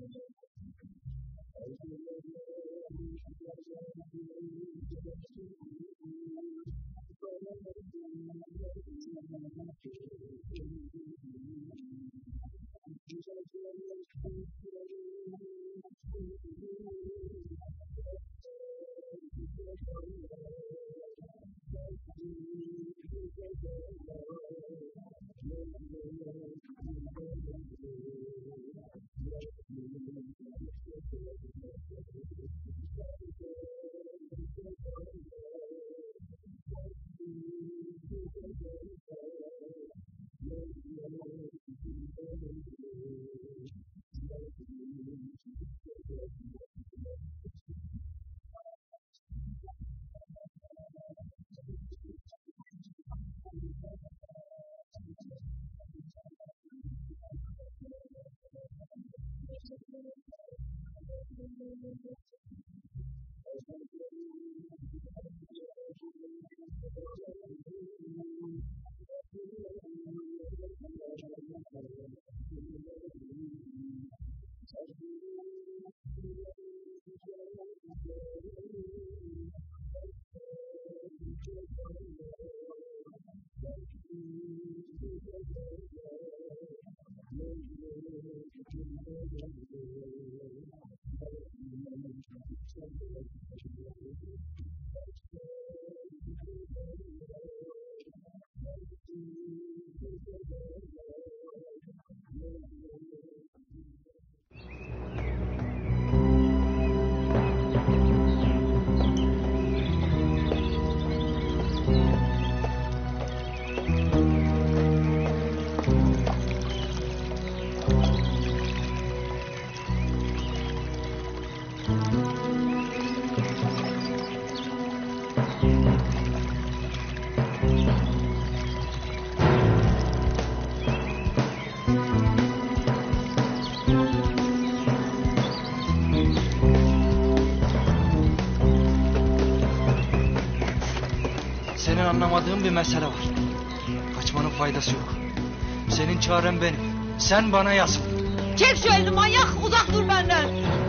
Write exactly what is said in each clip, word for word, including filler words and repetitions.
Senin anlamadığın bir mesele var. Kaçmanın faydası yok. Senin çaren benim. Sen bana yazıl. Çek şu elini manyak, uzak dur benden.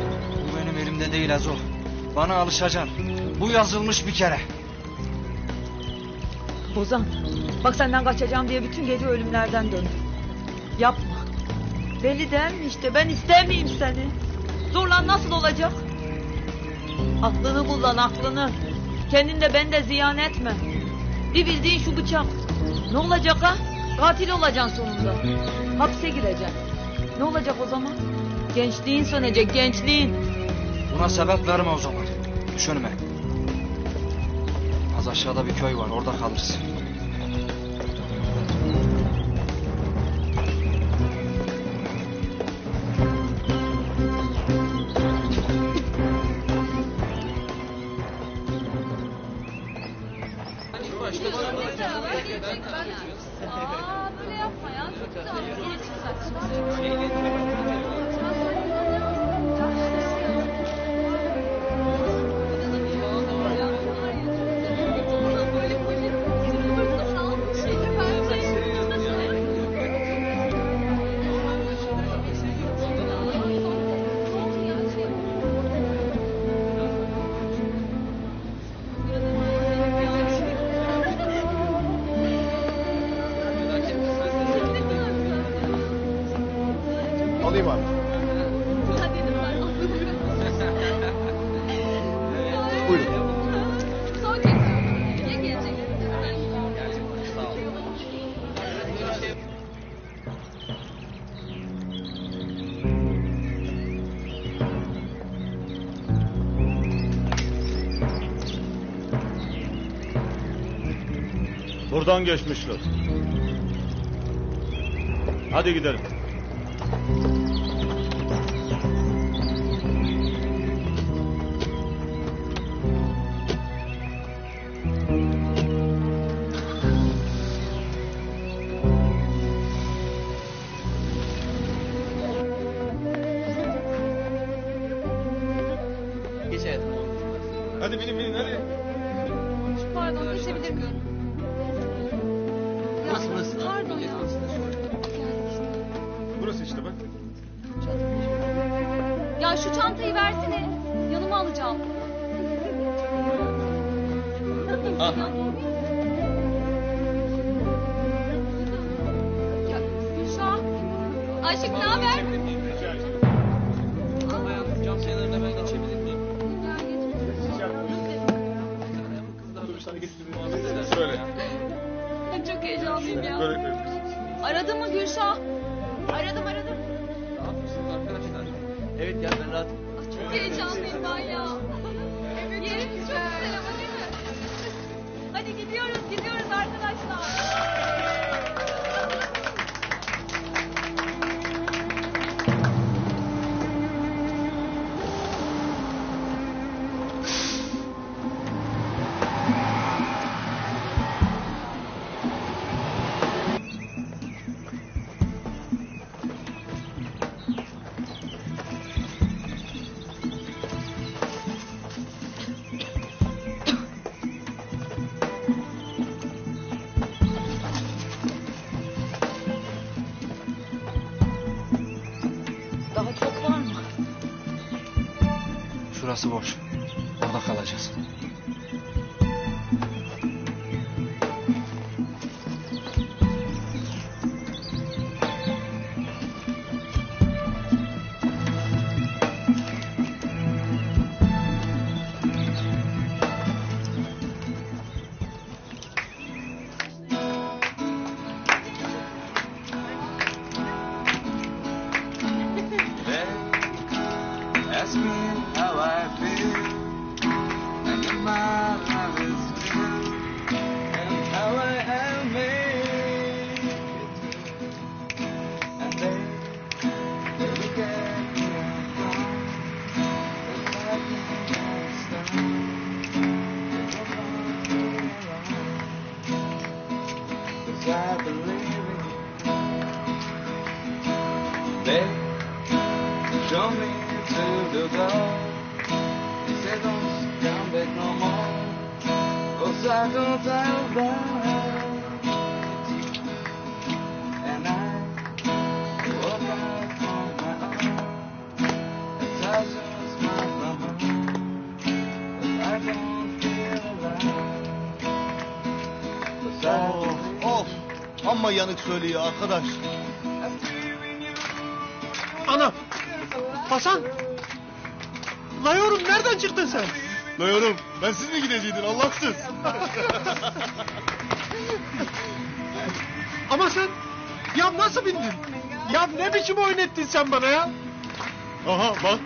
Bu benim elimde değil Ezo. Bana alışacaksın. Bu yazılmış bir kere. Ozan, bak senden kaçacağım diye bütün gece ölümlerden döndüm. Yapma. Belli değil mi işte, ben istemeyeyim seni. Zorla nasıl olacak? Aklını kullan, aklını. Kendin de ben de ziyan etme. Bir bildiğin şu bıçak. Ne olacak ha? Katil olacaksın sonunda. Hapse gireceksin. Ne olacak o zaman? Gençliğin sönecek, gençliğin. Buna sebep verme o zaman. Düş önüme. Az aşağıda bir köy var, orada kalırsın. Aa, böyle yapma ya. Çok güzel. Alayım abi. Buyurun. Son kez. Ya gelecek? Buradan geçmişler. Hadi gidelim. Hadi binin binin hadi. Pardon, geçebilir miyim? Burası burası. Pardon ya. Burası işte bak. Çok şu çantayı versene. Yanıma alacağım. Al. Ya Gülşah. Aşık ne haber? Cam sayılarına ben geçebilir miyim? Şöyle. Çok heyecanlıyım ya. Böyle böyle. Aradın mı Gülşah? Aradım aradım. Ne yapıyorsunuz arkadaşlar? Evet gel ben rahat. Çok heyecanlıyım ben ya. Yerimiz çok güzel ama değil mi? Hadi gidiyoruz gidiyoruz arkadaşlar. Daha çok var mı? Şurası boş. Orada kalacağız. Ask me how I feel, and if my love is real, and how I am made it to. And they, they look at me and frown, they laugh and stone, they don't want me around, 'cause I believe in you. They show me to the door. They say don't come back no more. Cause I don't tell back. And I walk out on my own. It touches my mama. But I don't feel alive. Cause I believe Of, amma yanık söylüyor arkadaş. Ana! Hasan! La yorum nereden çıktın sen? La yorum, ben siz mi gideceydin Allahsız? Ama sen... Ya nasıl bindin? Ya ne biçim oynettin sen bana ya? Aha bak.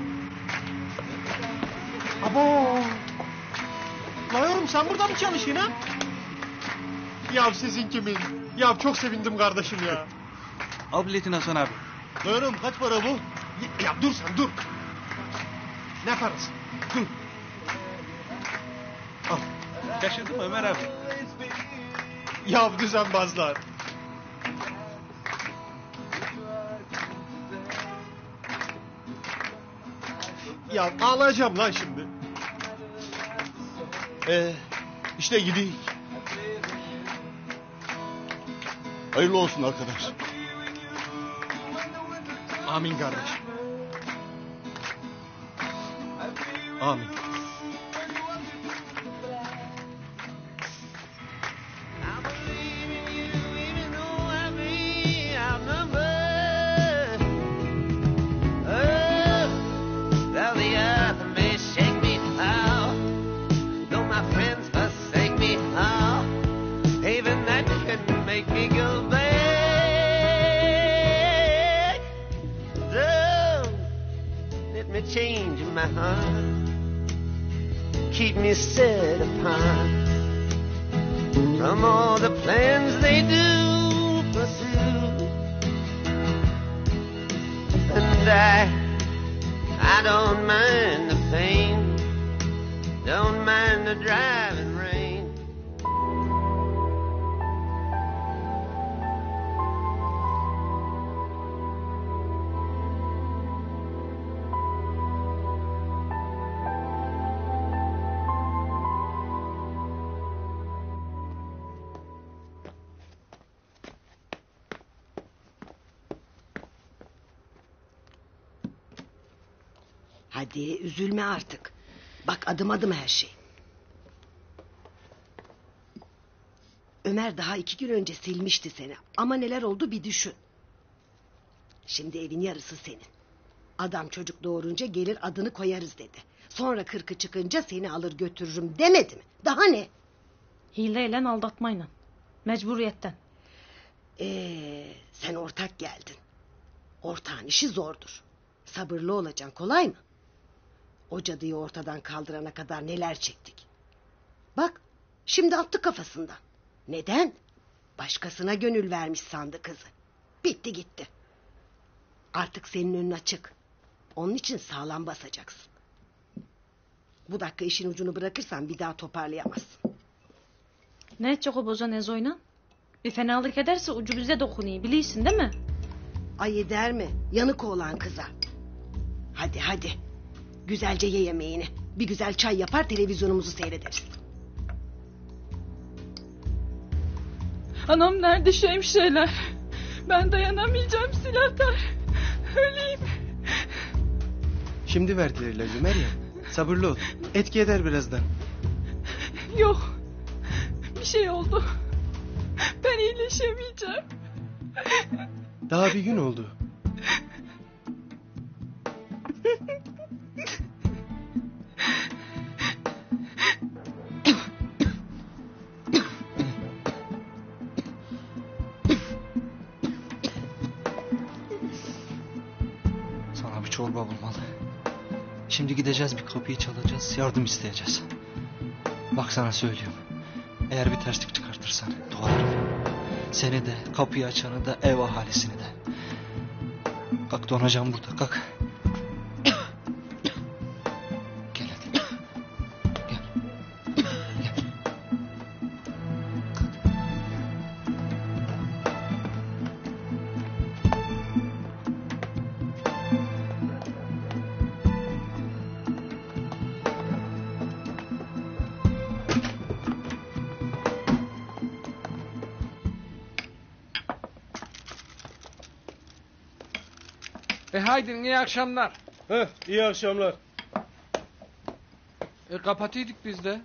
Abo! La yorum sen burada mı çalışıyorsun ha? Ya sizin kimin? Ya çok sevindim kardeşim ya. Al biletini Hasan abi. La yorum kaç para bu? Ya, ya dur sen dur. Ne parası? Dur. Al. Şaşırdın mı Ömer abi? Ya düzenbazlar. Ya ağlayacağım lan şimdi. Ee, işte gidik. Hayırlı olsun arkadaş. Amin kardeşim. Amin. Change my heart, keep me set apart from all the plans they do pursue. And I, I don't mind the pain, don't mind the driving rain. Hadi üzülme artık. Bak adım adım her şey. Ömer daha iki gün önce silmişti seni. Ama neler oldu bir düşün. Şimdi evin yarısı senin. Adam çocuk doğurunca gelir adını koyarız dedi. Sonra kırkı çıkınca seni alır götürürüm demedi mi? Daha ne? Hileyle aldatmayla. Mecburiyetten. Ee, sen ortak geldin. Ortağın işi zordur. Sabırlı olacaksın, kolay mı? O cadıyı ortadan kaldırana kadar neler çektik. Bak şimdi attı kafasından. Neden? Başkasına gönül vermiş sandı kızı. Bitti gitti. Artık senin önün açık. Onun için sağlam basacaksın. Bu dakika işin ucunu bırakırsan bir daha toparlayamazsın. Ne edecek o bozan Ezo'yla? Bir fenalık ederse ucu bize dokunuyor, biliyorsun değil mi? Ay eder mi? Yanık oğlan kıza. Hadi hadi. Güzelce ye yemeğini. Bir güzel çay yapar televizyonumuzu seyrederiz. Anam nerede şu hemşireler? Ben dayanamayacağım silahlar. Öleyim. Şimdi verdiler ilacı Meryem. Sabırlı ol. Etki eder birazdan. Yok. Bir şey oldu. Ben iyileşemeyeceğim. Daha bir gün oldu. Sana bir çorba bulmalı. Şimdi gideceğiz, bir kapıyı çalacağız, yardım isteyeceğiz. Bak sana söylüyorum. Eğer bir terslik çıkartırsan doğarım. Seni de, kapıyı açanı da, ev ahalisini de. Kalk, donacağım burada, kalk. Gel hadi. Gel. Gel. E haydi iyi akşamlar. Heh, iyi akşamlar. E kapatıydık biz de.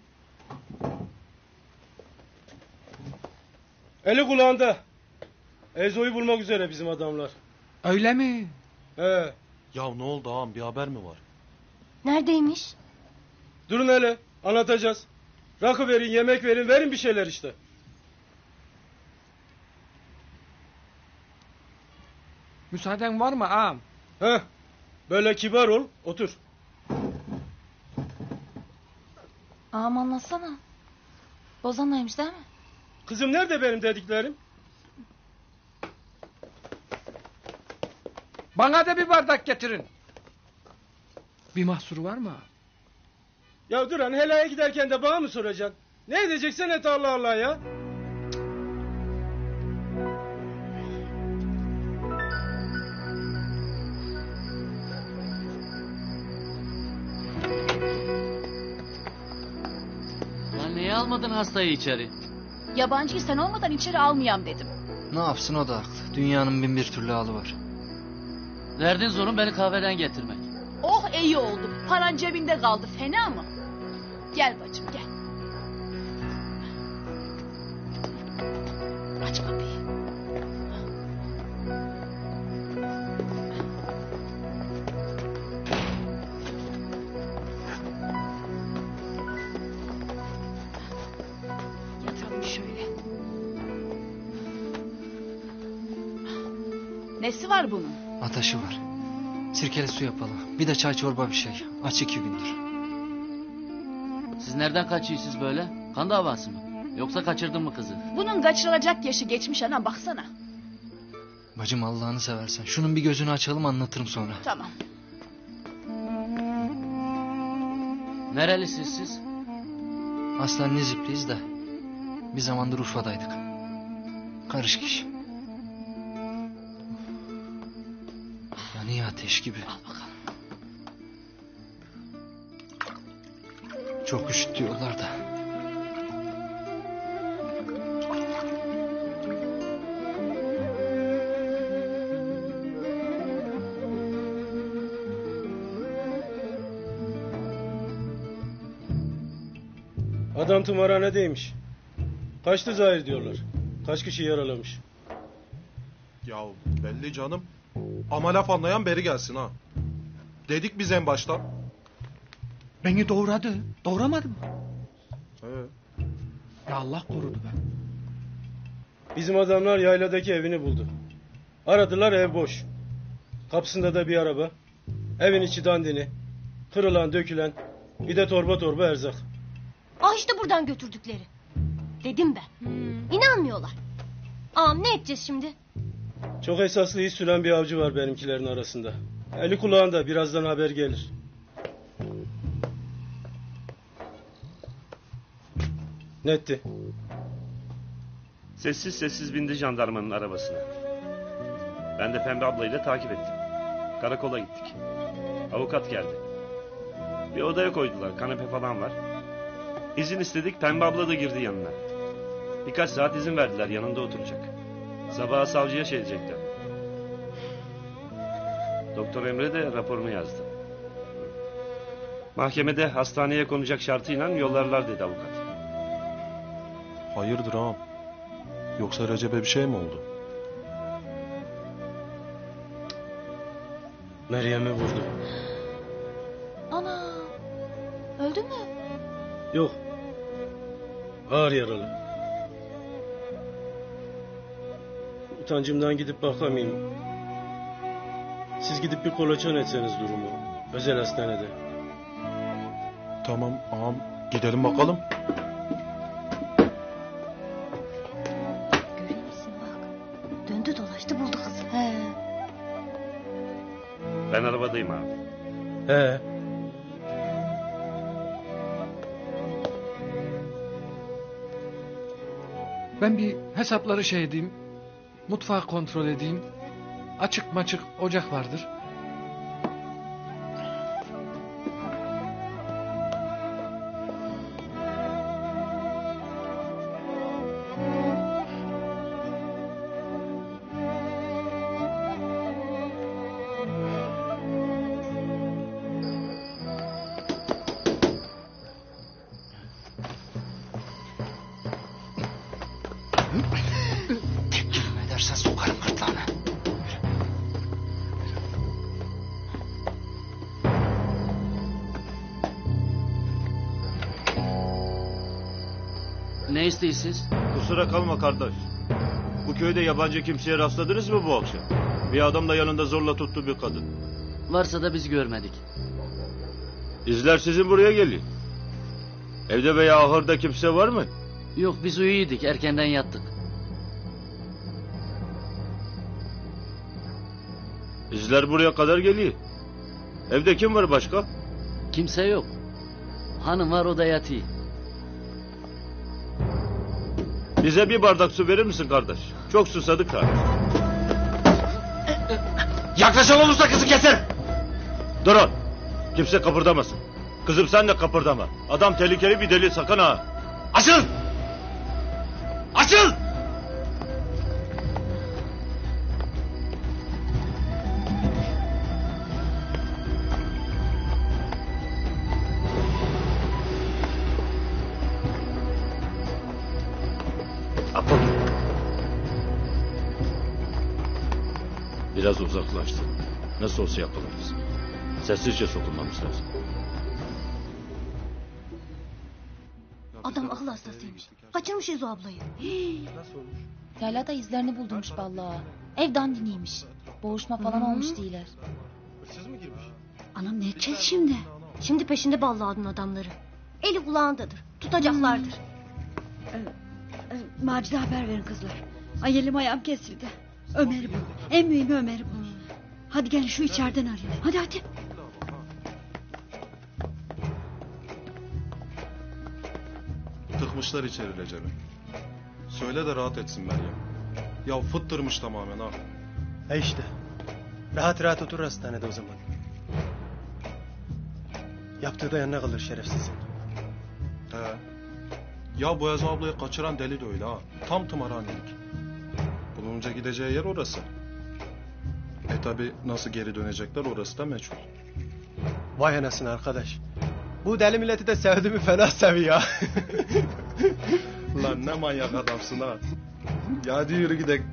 Eli kulağında. Ezo'yu bulmak üzere bizim adamlar. Öyle mi? He. Ya ne oldu ağam, bir haber mi var? Neredeymiş? Durun hele, anlatacağız. Rakı verin, yemek verin, verin bir şeyler işte. Müsaaden var mı ağam? Heh, böyle kibar ol, otur. Ağam anlatsana. Bozan neymiş değil mi? Kızım nerede benim dediklerim? Bana da bir bardak getirin. Bir mahsuru var mı? Ya Duran, helaya giderken de bana mı soracaksın? Ne edeceksen et, Allah Allah ya. Lan niye almadın hastayı içeri? Yabancıyı sen olmadan içeri almayam dedim. Ne yapsın, o da haklı. Dünyanın bin bir türlü halı var. Derdin zorun beni kahveden getirmek. Oh iyi oldu. Paran cebinde kaldı. Fena mı? Gel bacım gel. Aç kapıyı. Yatalım şöyle. Nesi var bunun? Ateşi var. Sirkeli su yapalım. Bir de çay çorba bir şey. Aç iki gündür. Siz nereden kaçıyorsunuz böyle? Kan davası mı? Yoksa kaçırdın mı kızı? Bunun kaçırılacak yaşı geçmiş ana baksana. Bacım Allah'ını seversen. Şunun bir gözünü açalım, anlatırım sonra. Tamam. Nerelisiniz siz? Aslen Nizipliyiz de. Bir zamandır Urfa'daydık. Karışık iş. Yanıyor ateş gibi. Al bakalım. Çok üşütüyorlar da. Adam tımarhanedeymiş. Kaçtı zahir diyorlar. Kaç kişi yaralamış. Ya belli canım. Ama laf anlayan beri gelsin ha. Dedik biz en başta. Beni doğradı. Doğramadı mı? He. Ya Allah korudu be. Bizim adamlar yayladaki evini buldu. Aradılar, ev boş. Kapısında da bir araba. Evin içi dandini. Kırılan dökülen. Bir de torba torba erzak. Ah işte buradan götürdükleri. Dedim ben. İnanmıyorlar. Ağam ne edeceğiz şimdi? Çok esaslı iz süren bir avcı var benimkilerin arasında. Eli kulağında, birazdan haber gelir. Netti. Sessiz sessiz bindi jandarmanın arabasına. Ben de Pembe ablayla takip ettim. Karakola gittik. Avukat geldi. Bir odaya koydular, kanepe falan var. İzin istedik, Pembe abla da girdi yanına. Birkaç saat izin verdiler, yanında oturacak. Sabaha savcıya şey diyecekler. Doktor Emre de raporunu yazdı. Mahkemede hastaneye konacak şartıyla yollarlar dedi avukat. Hayırdır ağam? Yoksa Recep'e bir şey mi oldu? Meryem'i vurdu. Ana, öldü mü? Yok. Ağır yaralı. Utancımdan gidip bakamayayım. Siz gidip bir kolaçan etseniz durumu. Özel hastanede. Tamam ağam, gidelim bakalım. Görüyor musun bak. Döndü dolaştı buldu kızı. He. Ben arabadayım abi. He. Ben bir hesapları şey edeyim. Mutfağı kontrol edeyim. Açık maçık ocak vardır. Tek kelime edersen sokarım gırtlağına. Ne isteyirsiniz? Kusura kalma kardeş. Bu köyde yabancı kimseye rastladınız mı bu akşam? Bir adam da yanında zorla tuttu bir kadın. Varsa da biz görmedik. İzler sizin buraya geliyor. Evde veya ahırda kimse var mı? Yok, biz uyuyorduk, erkenden yattık. İzler buraya kadar geliyor. Evde kim var başka? Kimse yok. Hanım var, o da yatıyor. Bize bir bardak su verir misin kardeş? Çok susadık ha. Yaklaşan olursa kızı keser. Durun. Kimse kıpırdamasın. Kızım sen de kıpırdama. Adam tehlikeli bir deli, sakın ha. Açıl! Açıl! Apol. Biraz uzaklaştı. Nasıl olsa yakalarız. Sessizce sokulmamız lazım. Adam akıl hastasıymış. Kaçırmış Ezo ablayı. Yaylada izlerini buldurmuş vallahi. Ev dandiniymiş. Boğuşma falan olmuş değiller. Hırsız mı girmiş? Anam ne edeceğiz şimdi? Şimdi peşinde Ballıadın adamları. Eli kulağındadır. Tutacaklardır. Macide haber verin kızlar. Ay elim ayağım kesildi. Ömer'i bul. En mühimi Ömer'i bul. Hadi gelin şu içeriden arayalım. Hadi hadi. Tıkmışlar içeri Recep'i. Söyle de rahat etsin Meryem. Ya fıttırmış tamamen ha. E işte. Rahat rahat otur hastanede o zaman. Yaptığı da yanına kalır şerefsizin. He. Ya Boyaz ablayı kaçıran deli de öyle ha. Tam tımarhanelik. Bulunca gideceği yer orası. E tabi nasıl geri dönecekler orası da meçhul. Vay anasını arkadaş. Bu deli milleti de sevdiğimi fena seviyor. Lan ne manyak adamsın ha. Ya hadi yürü gidelim.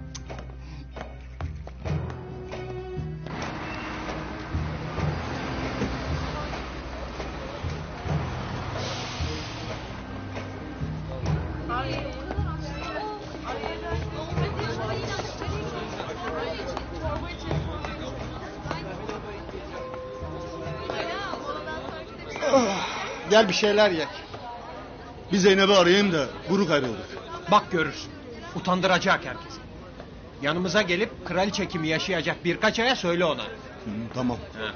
Gel bir şeyler ye. Bir Zeynep'i arayayım da buruk ayrıldık. Bak görürsün. Utandıracak herkesi. Yanımıza gelip kraliçe kimi yaşayacak birkaç aya söyle ona. Hı, tamam. Ha.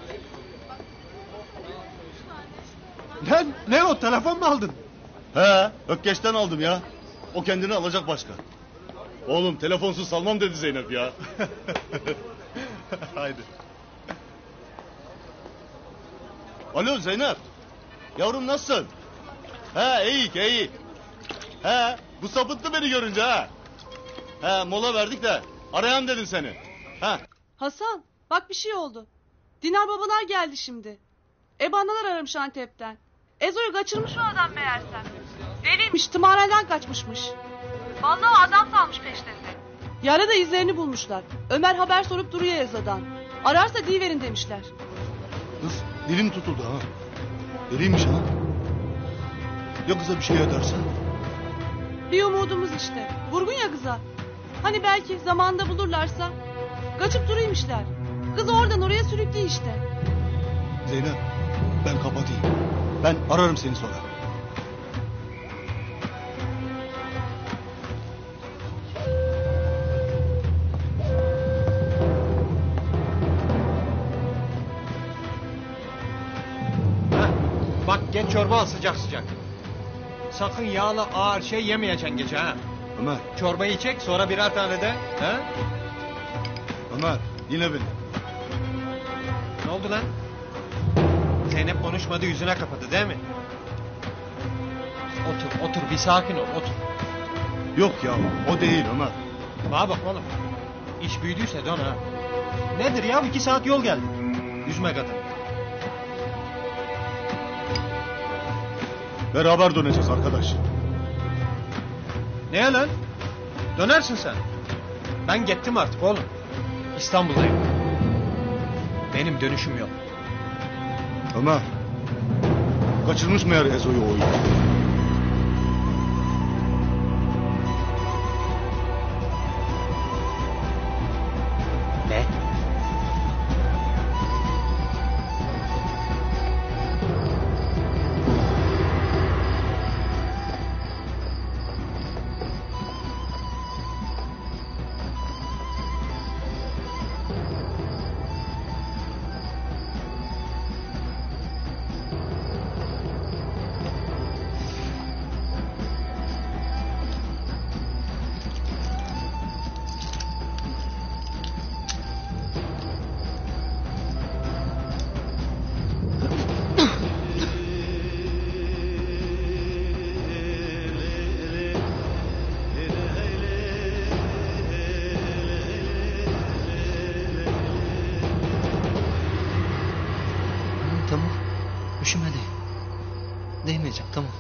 Lan ne o, telefon mu aldın? He, Ökkeş'ten aldım ya. O kendini alacak başka. Oğlum telefonsuz salmam dedi Zeynep ya. Haydi. Alo Zeynep. Yavrum nasılsın? He iyi iyi. He bu sapıttı beni görünce ha. He mola verdik de arayan dedim seni. He. Hasan bak bir şey oldu. Dinar babalar geldi şimdi. Ebanalar aramış Antep'ten. Ezo'yu kaçırmış o adam meğersem. Deliymiş, tımarhaneden kaçmışmış. Vallahi adam salmış peşlerinde. Yarın da izlerini bulmuşlar. Ömer haber sorup duruyor Ezo'dan. Ararsa diyiverin demişler. Kız dilim tutuldu ha. Deliymiş ha. Ya kıza bir şey ederse? Bir umudumuz işte. Vurgun ya kıza. Hani belki zamanında bulurlarsa. Kaçıp duruymuşlar. Kız oradan oraya sürüklüyor işte. Zeynep ben kapatayım. Ben ararım seni sonra. Bak geç çorba al sıcak sıcak. Sakın yağlı ağır şey yemeyeceksin gece ha. Ömer. Çorbayı çek sonra birer tane de. Ha? Ömer yine beni. Ne oldu lan? Zeynep konuşmadı, yüzüne kapadı değil mi? Otur otur bir sakin ol otur. Yok ya o değil Ömer. Bana bak oğlum. İş büyüdüyse dön ha. Nedir ya, iki saat yol geldi. Yüzme kadın. Beraber döneceğiz arkadaş. Ne lan? Dönersin sen. Ben gittim artık oğlum. İstanbul'dayım. Benim dönüşüm yok. Ömer. Kaçırmış mı yer Ezo'yu o oyun? Ne? Tamam. Üşüme de. Değmeyeceğim tamam.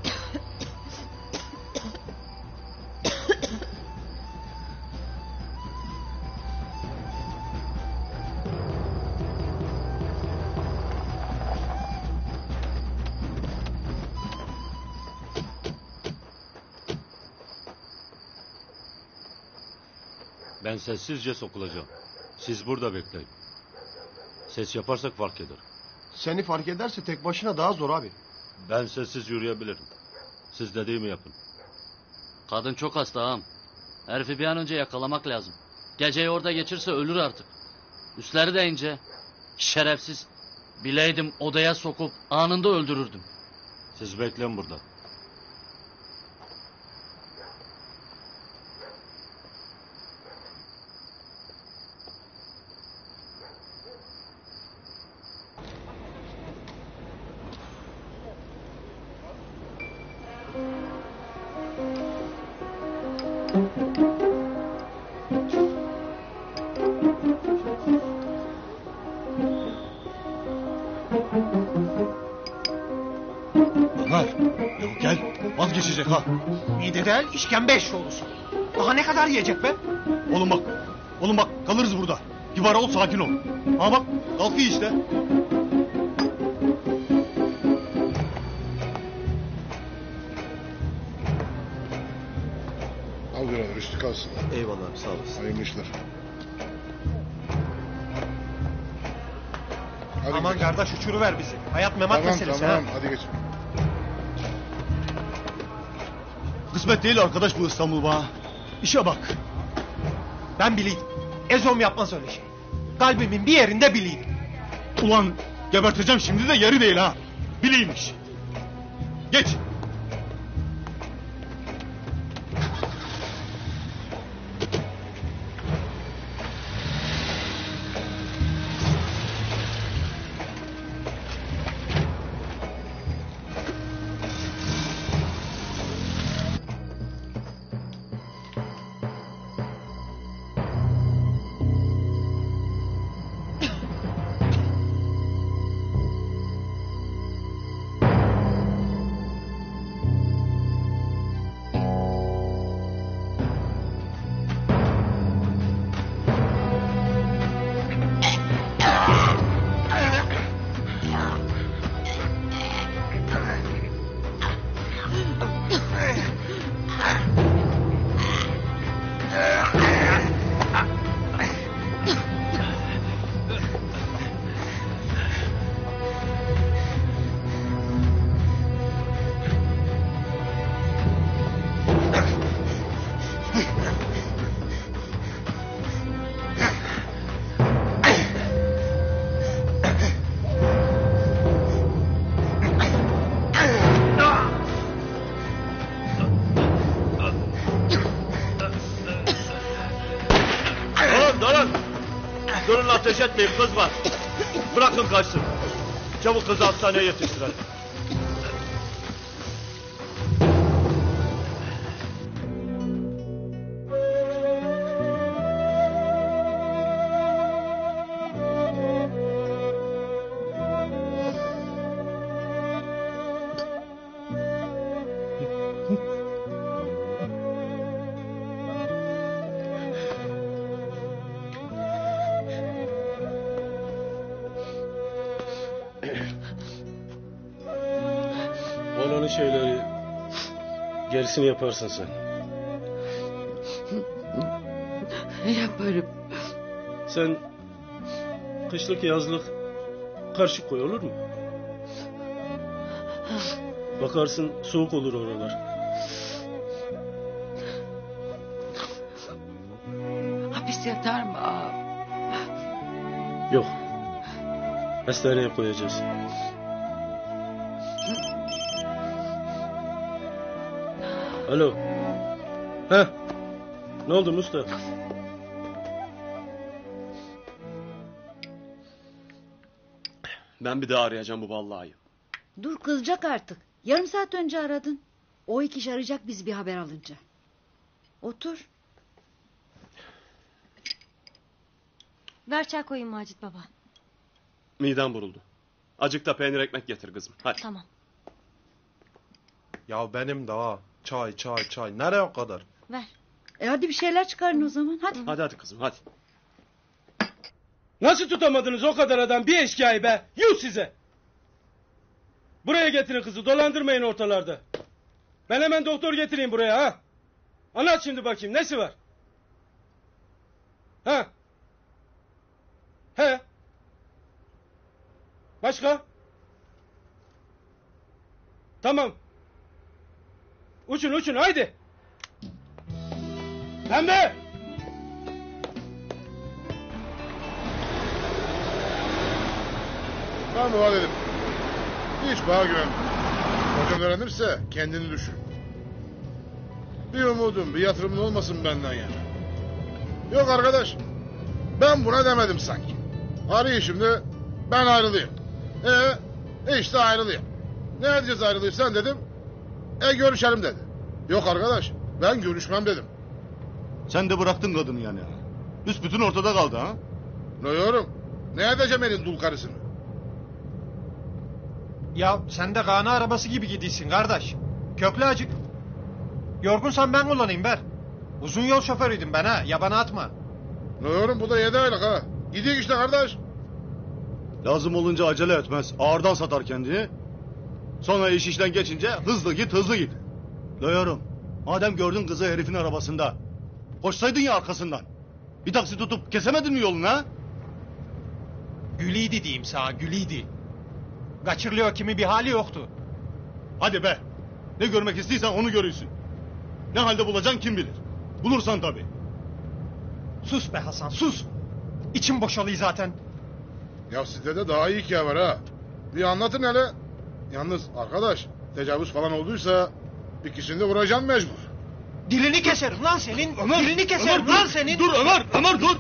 Ben sessizce sokulacağım. Siz burada bekleyin. Ses yaparsak fark eder. Seni fark ederse tek başına daha zor abi. Ben sessiz yürüyebilirim. Siz dediğimi yapın. Kadın çok hasta ağam. Herifi bir an önce yakalamak lazım. Geceyi orada geçirse ölür artık. Üstleri de ince. Şerefsiz. Bileydim odaya sokup anında öldürürdüm. Siz bekleyin burada. geçecek ha. Mide değil işkembe eşi olursun. Daha ne kadar yiyecek be? Oğlum bak. Oğlum bak kalırız burada. Kibar ol sakin ol. Ha bak kalkıyor işte. Al birader üstü kalsın. Eyvallah abi sağ olasın. Hayırlı işler. Hadi Aman gidelim. kardeş uçuruver bizi. Hayat memat Tamam meselesi tamam ha. hadi geç. Kısmet değil arkadaş bu İstanbul bana. İşe bak. Ben biliydim. Ezom yapmaz öyle şey. Kalbimin bir yerinde biliydim. Ulan geberteceğim şimdi de yeri değil ha. Bileymiş. Geç. Durun ateş etmeyin kız var. Bırakın kaçsın. Çabuk kızı hastaneye yetiştirelim. Olanı şeyleri gerisini yaparsın sen. Yaparım. Sen kışlık yazlık karışık koy olur mu? Bakarsın soğuk olur oralar. Hapis yatar mı ağam? Yok. Hastaneye koyacağız. Alo. Heh. Ne oldu Mustafa? Ben bir daha arayacağım bu vallahi. Dur kızacak artık. Yarım saat önce aradın. O iki iş arayacak biz bir haber alınca. Otur. Ver çay koyayım Macit baba. Midem buruldu. Acık da peynir ekmek getir kızım. Hadi. Tamam. Ya benim de ha. Çay çay çay. Nereye o kadar? Ver. E hadi bir şeyler çıkarın o zaman hadi. Hadi hadi kızım hadi. Nasıl tutamadınız o kadar adam bir eşkıyayı be? Yuh size! Buraya getirin kızı dolandırmayın ortalarda. Ben hemen doktor getireyim buraya ha. Anlat şimdi bakayım nesi var? Ha? He? Başka? Tamam. Uçun uçun haydi. Pembe! Ben dua dedim. Hiç bana güvenme. Hocam öğrenirse kendini düşün. Bir umudum, bir yatırımın olmasın benden yana. Yok arkadaş. Ben buna demedim sanki. Arıyor şimdi. Ben ayrılayım. E, e işte ayrılayım. Ne edeceğiz ayrılırsan dedim. E görüşelim dedi. Yok arkadaş. Ben görüşmem dedim. Sen de bıraktın kadını yani. Büsbütün ortada kaldı ha. Ne yorum? Ne edeceğim elin dul karısını? Ya sen de Gana arabası gibi gidiyorsun kardeş. Köklü acık. Yorgunsan ben kullanayım Ber. Uzun yol şoförüydüm ben ha. Yabana atma. Ne yorum bu da yedi aylık ha. Gidiyor işte kardeş. Lazım olunca acele etmez. Ağırdan satar kendini. Sonra iş işten geçince hızlı git hızlı git. Duyuyorum. Madem gördün kızı herifin arabasında. Koşsaydın ya arkasından. Bir taksi tutup kesemedin mi yolunu ha? Güliydi diyeyim sana, güliydi. Kaçırılıyor kimi bir hali yoktu. Hadi be. Ne görmek istiyorsan onu görürsün. Ne halde bulacaksın kim bilir. Bulursan tabii. Sus be Hasan, sus. İçim boşalıyor zaten. Ya sizde de daha iyi hikaye var ha. Bir anlatın hele. Yalnız arkadaş tecavüz falan olduysa ikisini de vuracağım mecbur. Dilini keserim lan senin. Ömer, Dilini keserim Ömer, lan dur, senin. Dur Ömer, Ömer dur.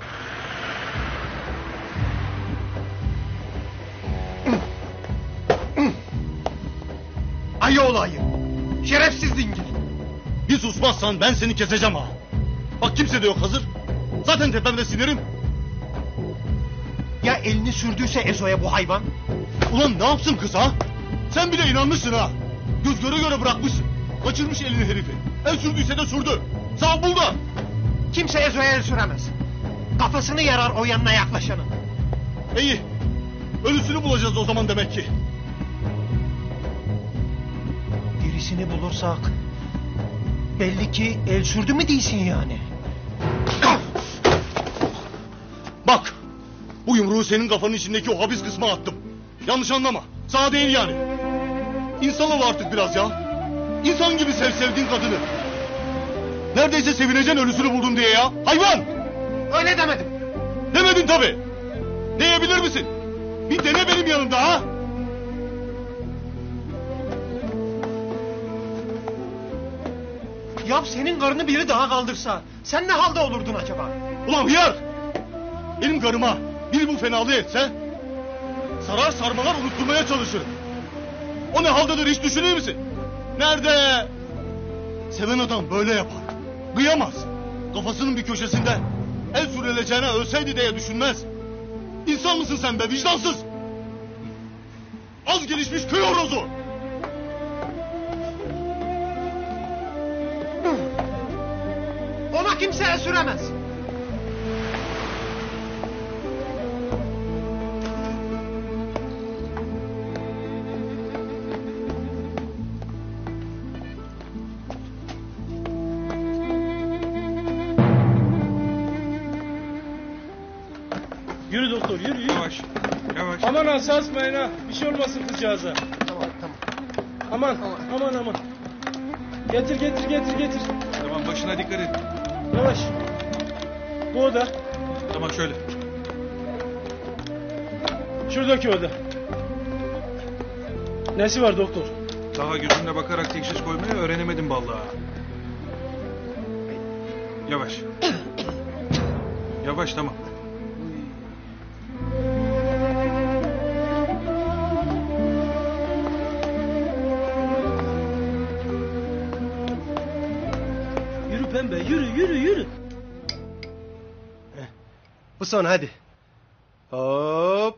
Ayı olayı. Şerefsiz dingil. Bir susmazsan ben seni keseceğim ha. Bak kimse de yok hazır. Zaten tepemde sinirim. Ya elini sürdüyse Ezo'ya bu hayvan? Ulan ne yapsın kız ha? Sen bile inanmışsın ha. Göz göre göre bırakmışsın. Kaçırmış elini herifi. El sürdüyse de sürdü. Sağ bul da. Kimse Ezo'ya el süremez. Kafasını yarar o yanına yaklaşanın. İyi. Ölüsünü bulacağız o zaman demek ki. Dirisini bulursak... belli ki el sürdü mü değilsin yani. Bak. Bu yumruğu senin kafanın içindeki o habis kısma attım. Yanlış anlama. Sağ değil yani. İnsan ol artık biraz ya. İnsan gibi sev sevdiğin kadını. Neredeyse sevineceksin ölüsünü buldun diye ya. Hayvan! Öyle demedim. Demedin tabii. Diyebilir misin? Bir dene benim yanımda ha. Ya senin karını biri daha kaldırsa sen ne halde olurdun acaba? Ulan hıyar! Benim karıma biri bu fenalığı etse sarar sarmalar unutturmaya çalışırım. O ne haldedir hiç düşünür müsün? Nerede? Seven adam böyle yapar. Kıyamaz. Kafasının bir köşesinde el sürüleceğine ölseydi diye düşünmez. İnsan mısın sen be vicdansız? Az gelişmiş köy horozu. Ona kimse el süremez. Yürü doktor yürü yürü. Yavaş. Yavaş. Aman ha sarsmayın ha. Bir şey olmasın kızcağıza. Tamam tamam. Aman aman aman. Getir getir getir getir. Tamam başına dikkat et. Yavaş. Bu oda. Tamam şöyle. Şuradaki oda. Nesi var doktor? Daha gözünle bakarak teşhis koymayı öğrenemedim vallahi. Yavaş. Yavaş tamam. Yürü pembe yürü yürü yürü. Bu son hadi. Hop.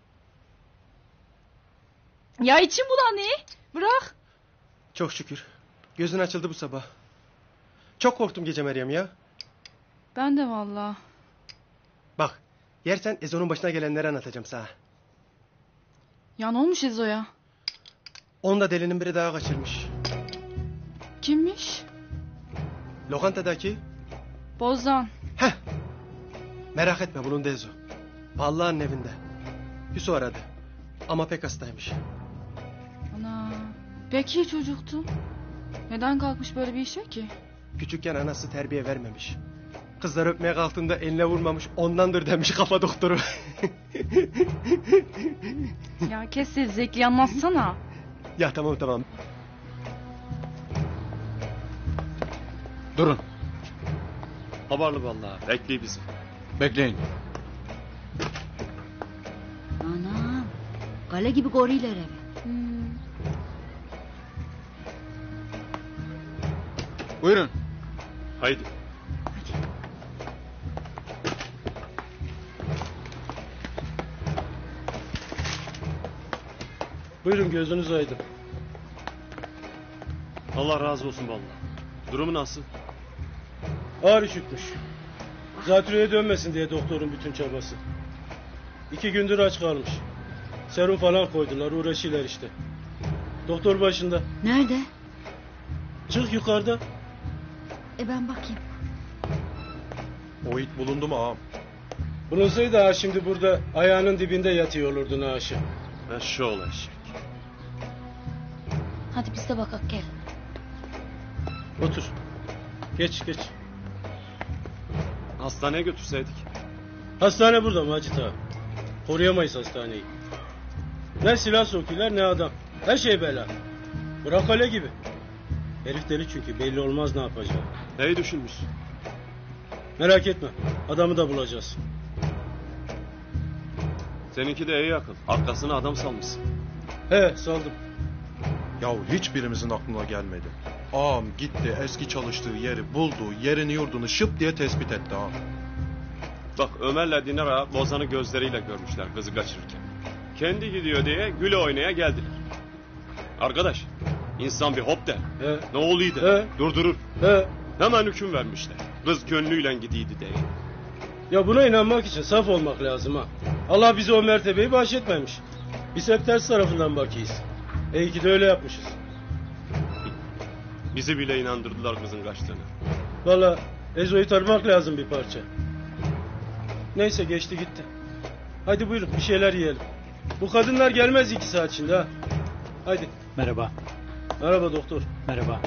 Ya içim bulanıyor. Bırak. Çok şükür. Gözün açıldı bu sabah. Çok korktum gece Meryem ya. Ben de vallahi. Bak yersen Ezo'nun başına gelenleri anlatacağım sana. Ya ne olmuş Ezo'ya? Onu da delinin biri daha kaçırmış. Kimmiş? Lokantadaki. Bozdan. Heh. Merak etme bunun da Ezo. Vallahi evinde. Hüso aradı. Ama pek hastaymış. Ana. Peki çocuktu. Neden kalkmış böyle bir işe ki? Küçükken anası terbiye vermemiş. Kızlar öpmeye kalktığında eline vurmamış. Ondandır demiş kafa doktoru. Ya kes zevkli anlatsana. Ya tamam tamam. Durun. Haberli vallahi. Bekleyin bizi. Bekleyin. Anam. Kale gibi koruyorlar evi. Hmm. Buyurun. Haydi. Buyurun gözünüz aydın. Allah razı olsun vallahi. Durumu nasıl? Ağır üşütmüş. Zatürreye dönmesin diye doktorun bütün çabası. İki gündür aç kalmış. Serum falan koydular, uğraşıyorlar işte. Doktor başında. Nerede? Çık yukarıda. E ben bakayım. O it bulundu mu ağam? Bulunsaydı ha şimdi burada ayağının dibinde yatıyor olurdu naaşı. Eşşi ol eşek. Hadi biz de bakak gel. Otur. Geç geç. Hastaneye götürseydik. Hastane burada Macit ağa. Koruyamayız hastaneyi. Ne silah sokuyorlar ne adam. Her şey bela. Bırak öyle gibi. Herif deli çünkü belli olmaz ne yapacağı. Neyi düşünmüşsün? Merak etme. Adamı da bulacağız. Seninki de iyi akıl. Arkasına adam salmışsın. He saldım. Yahu hiçbirimizin aklına gelmedi. Ağam gitti eski çalıştığı yeri buldu, yerini yurdunu şıp diye tespit etti ağam. Bak Ömer'le Dinar ağa Bozan'ı gözleriyle görmüşler kızı kaçırırken. Kendi gidiyor diye güle oynaya geldiler. Arkadaş, insan bir hop der. He. Ne oluyordu? He. Durdurur. He. Hemen hüküm vermişler. Kız gönlüyle gidiydi diye. Ya buna inanmak için saf olmak lazım ha. Allah bize o mertebeyi bahşetmemiş. Biz hep ters tarafından bakıyız. İyi ki de öyle yapmışız. Bizi bile inandırdılar kızın kaçtığını. Valla Ezo'yu tanımak lazım bir parça. Neyse geçti gitti. Hadi buyurun bir şeyler yiyelim. Bu kadınlar gelmez iki saat şimdi ha. Hadi. Merhaba. Merhaba doktor. Merhaba.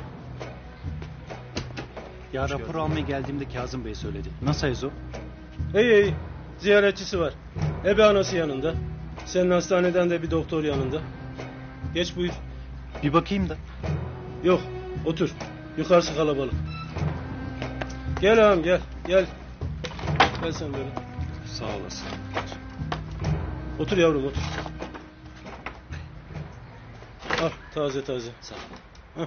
Ya rapor almaya geldiğimde Kazım Bey söyledi. Nasıl Ezo? İyi iyi. Ziyaretçisi var. Ebe anası yanında. Senin hastaneden de bir doktor yanında. Geç buyur. Bir bakayım da. Yok otur. Yukarısı kalabalık. Gel ağam gel. Gel. Gel sen böyle. Sağ olasın. Otur yavrum otur. Al taze taze. Sağ ol. Hah.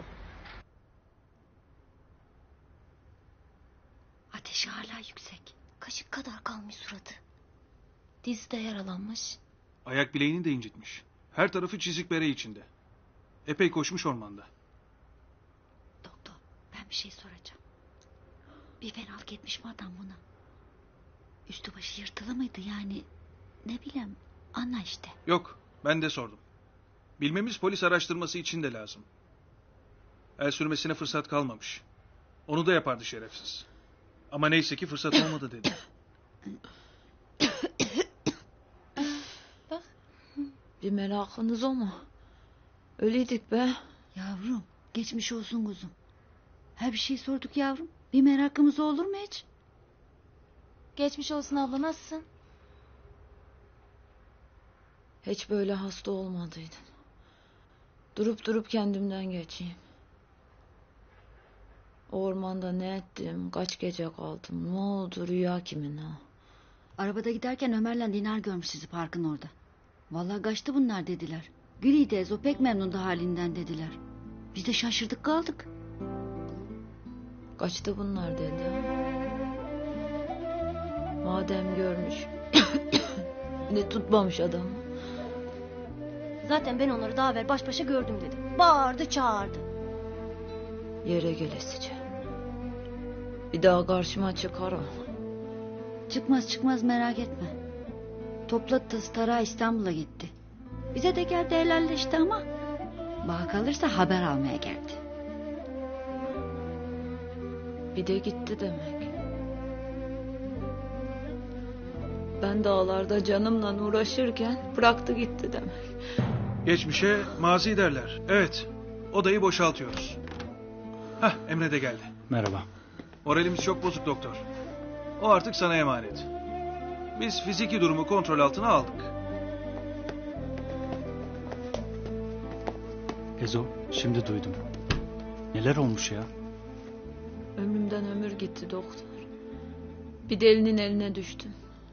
Ateşi hala yüksek. Kaşık kadar kalmış suratı. Dizi de yaralanmış. Ayak bileğini de incitmiş. Her tarafı çizik bere içinde. Epey koşmuş ormanda. Doktor ben bir şey soracağım. Bir fenalık etmiş mi adam buna? Üstü başı yırtılı mıydı yani? Ne bileyim anla işte. Yok, ben de sordum. Bilmemiz polis araştırması için de lazım. El sürmesine fırsat kalmamış. Onu da yapardı şerefsiz. Ama neyse ki fırsat olmadı dedi. Bir merakınız o mu? Öyleydik be. Yavrum geçmiş olsun kuzum. Her bir şey sorduk yavrum. Bir merakımız olur mu hiç? Geçmiş olsun abla, nasılsın? Hiç böyle hasta olmadıydın. Durup durup kendimden geçeyim. O ormanda ne ettim, kaç gece kaldım, ne oldu, rüya kimin ha? Arabada giderken Ömer'le Dinar görmüş sizi parkın orada. Vallahi kaçtı bunlar dediler. Gülüydü Ezo pek memnundu halinden dediler. Biz de şaşırdık kaldık. Kaçtı bunlar dedi ha? Madem görmüş, ne tutmamış adamı. Zaten ben onları daha evvel baş başa gördüm dedim. Bağırdı çağırdı. Yere gelesice. Bir daha karşıma çıkar o. Çıkmaz çıkmaz merak etme. Topladı tası tarağı İstanbul'a gitti. Bize de geldi helalleşti ama bana kalırsa haber almaya geldi. Bir de gitti demek. Ben dağlarda canımla uğraşırken bıraktı gitti demek. Geçmişe mazi derler. Evet, odayı boşaltıyoruz. Hah, Emre de geldi. Merhaba. Moralimiz çok bozuk doktor. O artık sana emanet. Biz fiziki durumu kontrol altına aldık. Ezo, şimdi duydum. Neler olmuş ya? Ömrümden ömür gitti doktor. Bir delinin eline düştüm.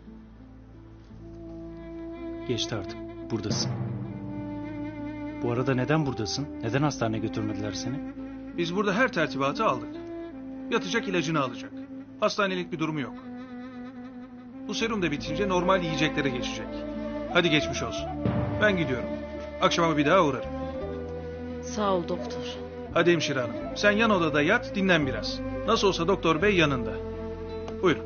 Geçti artık. Buradasın. Bu arada neden buradasın? Neden hastaneye götürmediler seni? Biz burada her tertibatı aldık. Yatacak, ilacını alacak. Hastanelik bir durumu yok. Bu serum da bitince normal yiyeceklere geçecek. Hadi geçmiş olsun. Ben gidiyorum. Akşama bir daha uğrarım. Sağ ol doktor. Hadi hemşire hanım. Sen yan odada yat, dinlen biraz. Nasıl olsa doktor bey yanında. Buyurun.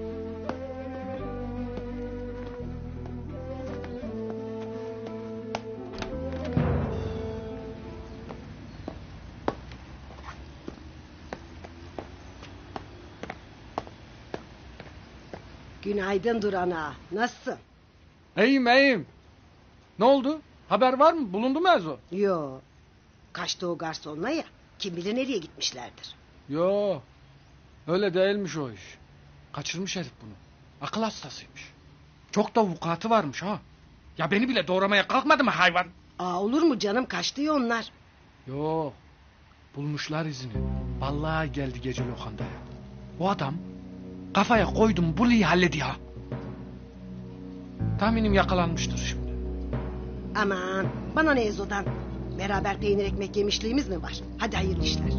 Günaydın Duran ağa. Nasılsın? İyiyim iyiyim. Ne oldu? Haber var mı? Bulundu mu Ezo? Yo. Kaçtı o garsonla ya. Kim bilir nereye gitmişlerdir. Yo. Öyle değilmiş o iş. Kaçırmış herif bunu. Akıl hastasıymış. Çok da vukuatı varmış ha. Ya beni bile doğramaya kalkmadı mı hayvan? Aa, olur mu canım, kaçtı ya onlar. Yo. Bulmuşlar izini. Vallahi geldi gece lokandaya. O adam kafaya koydum bunu halledi ha. Tahminim yakalanmıştır şimdi. Aman bana ne Ezo'dan. Beraber peynir ekmek yemişliğimiz mi var? Hadi hayırlı işler.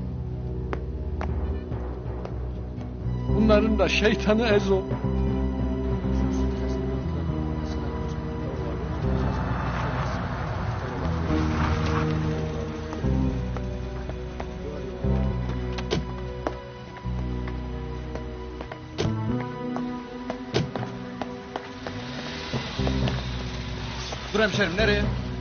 Bunların da şeytanı Ezo. Dur hemşerim, nereye?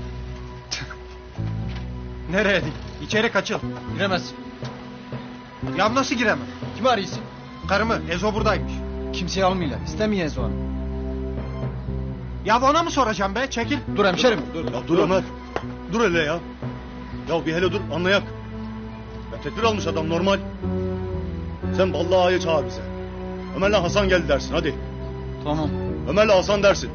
Nereye değil? İçeri kaçıl. Giremezsin. Ya nasıl giremem? Kimi arıyorsun? Karımı, Ezo buradaymış. Kimseyi almayla. İstemiyor Ezo Hanım. Ya ona mı soracağım be? Çekil. Dur hemşerim. Dur, ya dur Ömer. Dur hele ya. Ya bir hele dur anlayak. Ya tedbir almış adam normal. Sen vallahi ağaya çağır bize. Ömer'le Hasan geldi dersin hadi. Tamam. Ömer'le Hasan dersin.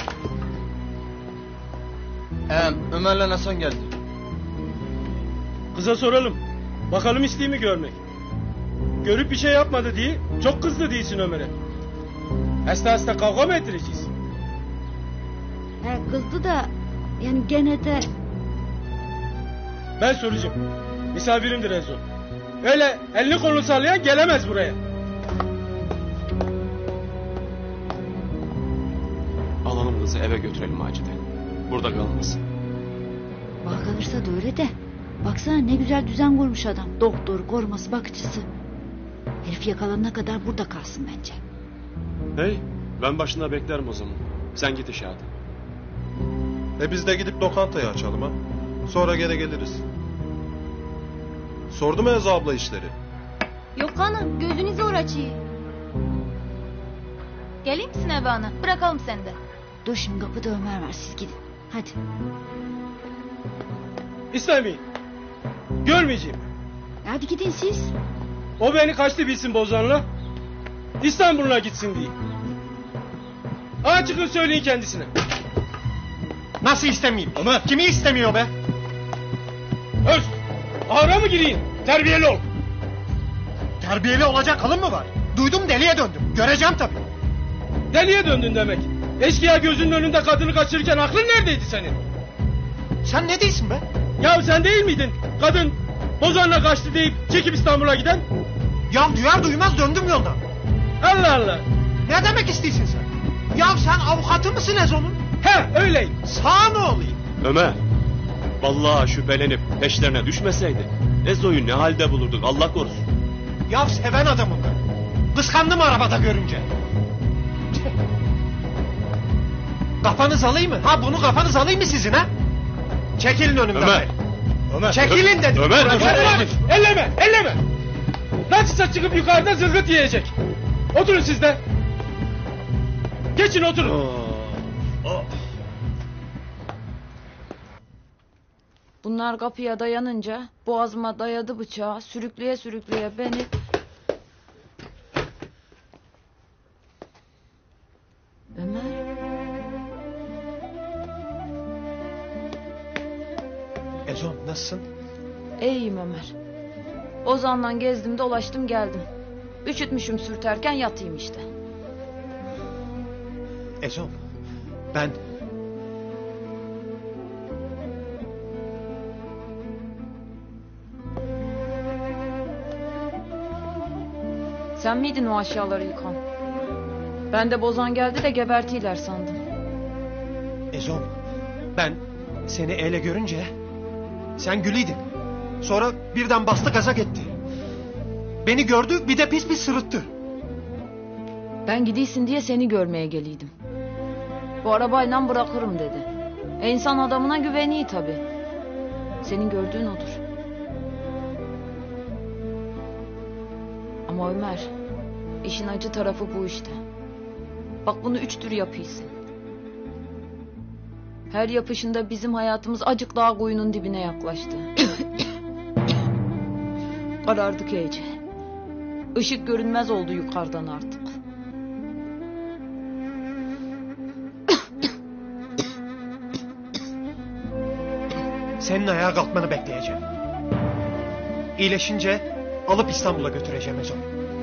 Ee, Ömer'le Hasan geldi. Kıza soralım. Bakalım isteği mi görmek? Görüp bir şey yapmadı diye çok kızdı değilsin Ömer'e. Hasta hasta kavga mı ettireceğiz? He, kızdı da yani gene de... Ben soracağım. Misafirimdir Ezo. Öyle elini kolunu sallayan gelemez buraya. Alalım kızı eve götürelim Macide. Burada kalmasın. Bak kalırsa da öyle de. Baksana ne güzel düzen kurmuş adam. Doktor, koruması, bakıcısı. Herif yakalanana kadar burada kalsın bence. Hey, ben başında beklerim o zaman. Sen git işe hadi. E biz de gidip lokantayı açalım ha. Sonra gene geliriz. Sordu mu Ezo abla işleri? Yok hanım, gözünü zor açıyor. Geleyim misin eve ana? Bırakalım seni de. Dur şimdi kapıda Ömer var, siz gidin. Hadi. İstemeyin. Görmeyeceğim. Hadi gidin siz. O beni kaçtı bilsin Bozan'la. İstanbul'a gitsin diye. Aa çıkın söyleyin kendisine. Nasıl istemeyeyim? Ömer. Kimi istemiyor be? Öz. Ağra mı gireyim? Terbiyeli ol. Terbiyeli olacak halın mı var? Duydum deliye döndüm. Göreceğim tabii. Deliye döndün demek. Eşkıya gözünün önünde kadını kaçırırken aklın neredeydi senin? Sen ne değilsin be? Ya sen değil miydin? Kadın Bozan'la kaçtı deyip çekip İstanbul'a giden? Ya duyar duymaz döndüm yoldan. Allah Allah. Ne demek istiyorsun sen? Ya sen avukatı mısın Ezo'nun? He öyleyim. Sağ mı olayım? Ömer, vallahi şüphelenip peşlerine düşmeseydi Ezo'yu ne halde bulurduk Allah korusun. Ya seven adamım ben. Kıskandım arabada görünce. Kafanız alayım mı? Ha bunu kafanız alayım mı sizin ha? Çekilin önümden. Ömer. Ömer. Çekilin dedim. Ömer. Ömer. Ömer. Elleme elleme. Nasılsa çıkıp yukarıda zılgıt yiyecek. Oturun siz de. Geçin oturun. Bunlar kapıya dayanınca boğazıma dayadı bıçağı, sürükleye sürükleye beni... Ömer... Ezo nasılsın? İyiyim Ömer. Ozan'la gezdim dolaştım geldim. Üşütmüşüm sürterken yatayım işte. Ezo ben... Sen miydin o aşağıları yıkan? Ben de Bozan geldi de gebertiler sandım. Ezo ben seni ele görünce sen gülüydün. Sonra birden bastı gaza gitti. Beni gördü bir de pis pis sırıttı. Ben gidiysin diye seni görmeye geliydim. Bu arabayla bırakırım dedi. E insan adamına güveniyor tabii. Senin gördüğün odur. Ama Ömer, işin acı tarafı bu işte. Bak bunu üç tür yapıyorsun. Her yapışında bizim hayatımız acık daha kuyunun dibine yaklaştı. Karardık iyice. Işık görünmez oldu yukarıdan artık. Senin ayağa kalkmanı bekleyeceğim. İyileşince alıp İstanbul'a götüreceğim Ezo.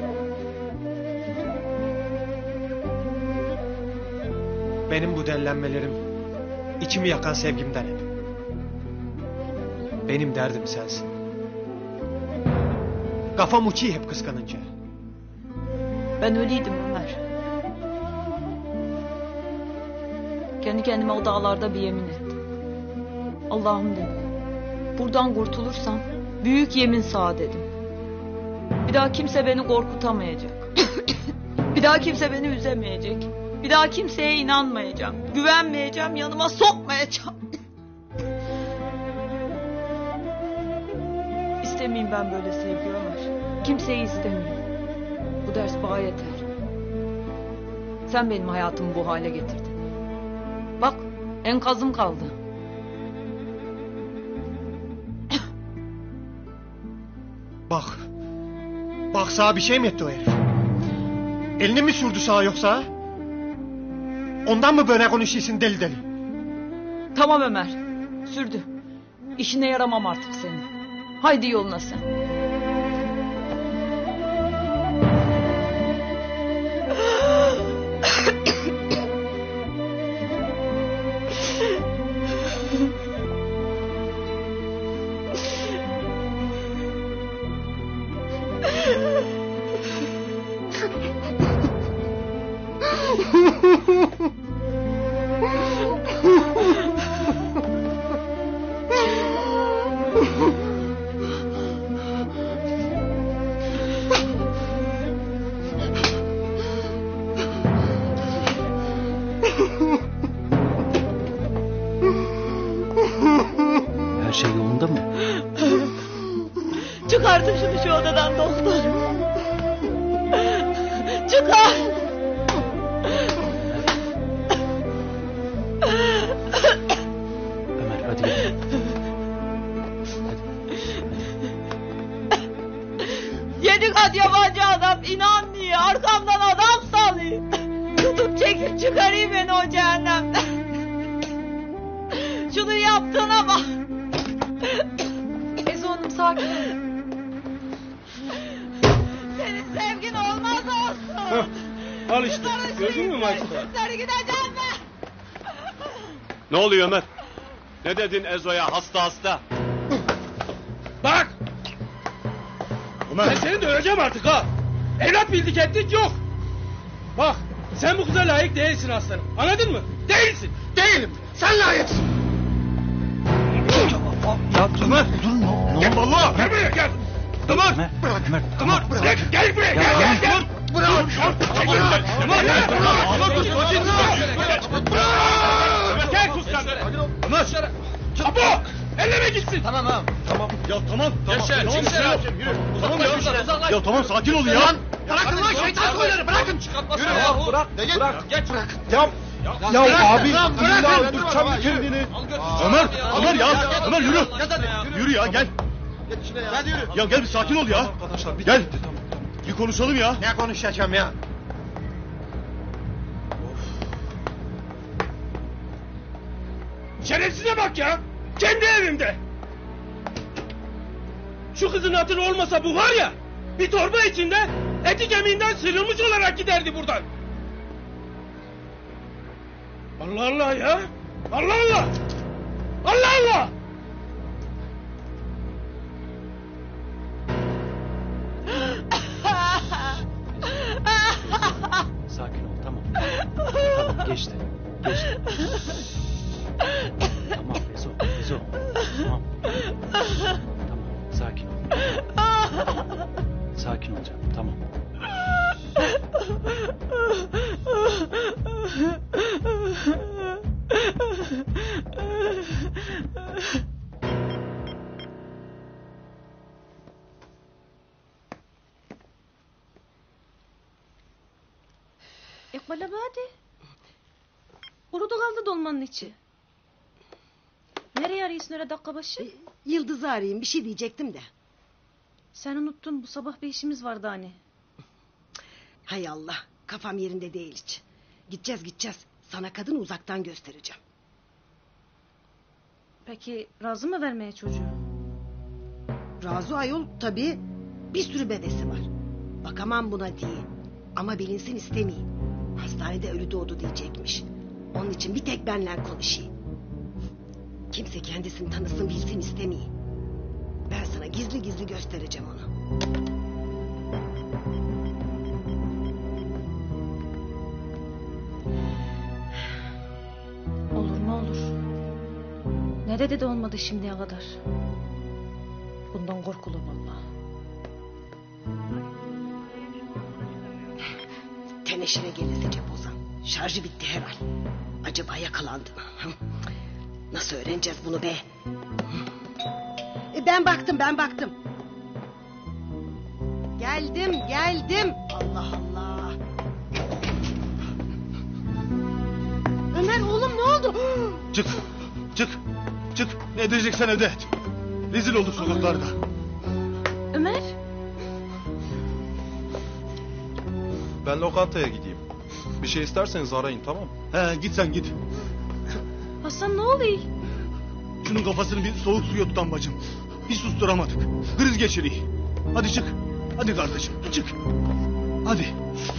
Benim bu dellenmelerim içimi yakan sevgimden hep. Benim derdim sensin. Kafam uçuyor hep kıskanınca. Ben öyleydim Ömer. Kendi kendime o dağlarda bir yemin ettim. Allah'ım dedim. Buradan kurtulursam büyük yemin sağ dedim. Bir daha kimse beni korkutamayacak. Bir daha kimse beni üzemeyecek. Bir daha kimseye inanmayacağım. Güvenmeyeceğim, yanıma sokmayacağım. İstemeyeyim ben böyle sevgi Ömer. Kimseyi istemeyeyim. Bu ders bana yeter. Sen benim hayatımı bu hale getirdin. Bak enkazım kaldı. Bak. Bak sağa bir şey mi etti o herif? Elini mi sürdü sağa yoksa? Ondan mı böyle konuşuyorsun deli deli? Tamam Ömer. Sürdü. İşine yaramam artık senin. Haydi yoluna sen. Her şey yolunda mı? Çıkartın şunu şu odadan doktor. Çıkar. Ömer hadi gel. Yedi kat yabancı adam inanmıyor. Arkamdan adam salıyor. Tutup çekip çıkarayım beni o cehennemden. Şunu yaptığına bak. Ezo Hanım sakin olun. Senin sevgin olmaz olsun. Al işte. Gördün mü maçta? Seni gideceğim ben. Ne oluyor Ömer? Ne dedin Ezo'ya hasta hasta? Bak! Ömer. Ben seni döveceğim artık ha! Evlat bildik ettik yok! Bak! Sen bu kıza layık değilsin aslanım. Anladın mı? Değilsin! Değilim! Sen layıksın! Ya Ömer! Dur ne? Gel vallahi! Gel buraya gel! Ömer! Ömer, Ömer, Ömer! Gel, gel buraya gel gel gel! Bırak! Bırak! Ömer! Gel sus sen! Ömer. Apo! Elleme gitsin! Tamam tamam. Tamam. Ya tamam. Tamam. Yaşar, Tamam, yaşar. tamam, yürü. Tamam ya. Ya tamam sakin ol ya. Bırakın lan şeytan koyları bırakın! Yürü ya! Bırak! Bırak! Geç! Ya! Ya, Ya abi bırak, illa bırak, öldüreceğim bırak. kendini. Ömer, Ömer ya. Ömer yürü. Yürü ya gel. Hadi yürü! Ya gel bir sakin ol ya. Arkadaşlar bir Gel. Bir konuşalım ya. Ne konuşacağım ya? Şerefsize bak ya! Kendi evimde! Şu kızın hatırı olmasa bu var ya... ...bir torba içinde eti kemiğinden sıyrılmış olarak giderdi buradan. Allah Allah ya! Allah Allah! Allah Allah! Sakin ol tamam. Tamam geçti. Geçti. Tamam Ezo. Ezo. Tamam. Tamam. sakin ol canım. Tamam. İkbal abi hadi. Kurudu kaldı dolmanın içi. Nereye arıyorsun öyle dakika başı? Yıldız'ı arayayım, bir şey diyecektim de. Sen unuttun, bu sabah bir işimiz vardı hani. Hay Allah, kafam yerinde değil hiç. Gideceğiz gideceğiz. Sana kadını uzaktan göstereceğim. Peki razı mı vermeye çocuğu? Razı ayol tabii. Bir sürü bebesi var. Bakamam buna diye. Ama bilinsin istemeyeyim. Hastanede ölü doğdu diyecekmiş. Onun için bir tek benle konuşayım. Kimse kendisini tanısın bilsin istemeyeyim. Ben sana gizli gizli göstereceğim onu. Olur mu olur. Ne dedi de olmadı şimdiye kadar. Bundan korkulu vallahi. Teneşire gelesice bozan. Şarjı bitti herhal. Acaba yakalandı mı? Nasıl öğreneceğiz bunu be? E ben baktım ben baktım. Geldim geldim. Allah Allah. Ömer oğlum ne oldu? Çık, çık, çık. Ne edeceksen evde et. Rezil olduk sokaklarda. Ömer. Ben lokantaya gideyim. Bir şey isterseniz arayın, tamam mı? He git sen git. Hasan ne oluyor? Şunun kafasını bir soğuk suya tutan bacım. Hiç susturamadık. Kriz geçiriyor. Hadi çık. Hadi kardeşim çık. Hadi.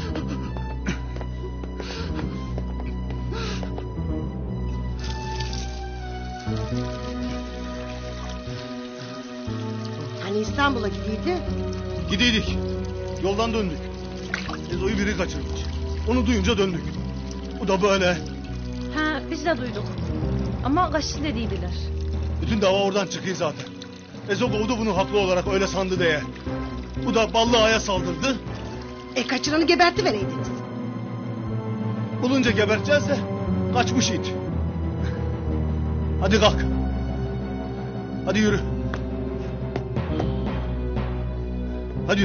Hani İstanbul'a gidiydi? Gidiydik. Yoldan döndük. Ezo'yu biri kaçırmış. Onu duyunca döndük. Bu da böyle. Ha biz de duyduk. Ama kaçtı dediydiler. Bütün dava oradan çıkıyor zaten. Ezo kovdu bunu haklı olarak öyle sandı diye. Bu da ballı aya saldırdı. E kaçıranı geberti vereydiniz. Bulunca geberteceğiz de kaçmış it. Hadi kalk. Hadi yürü. Hadi.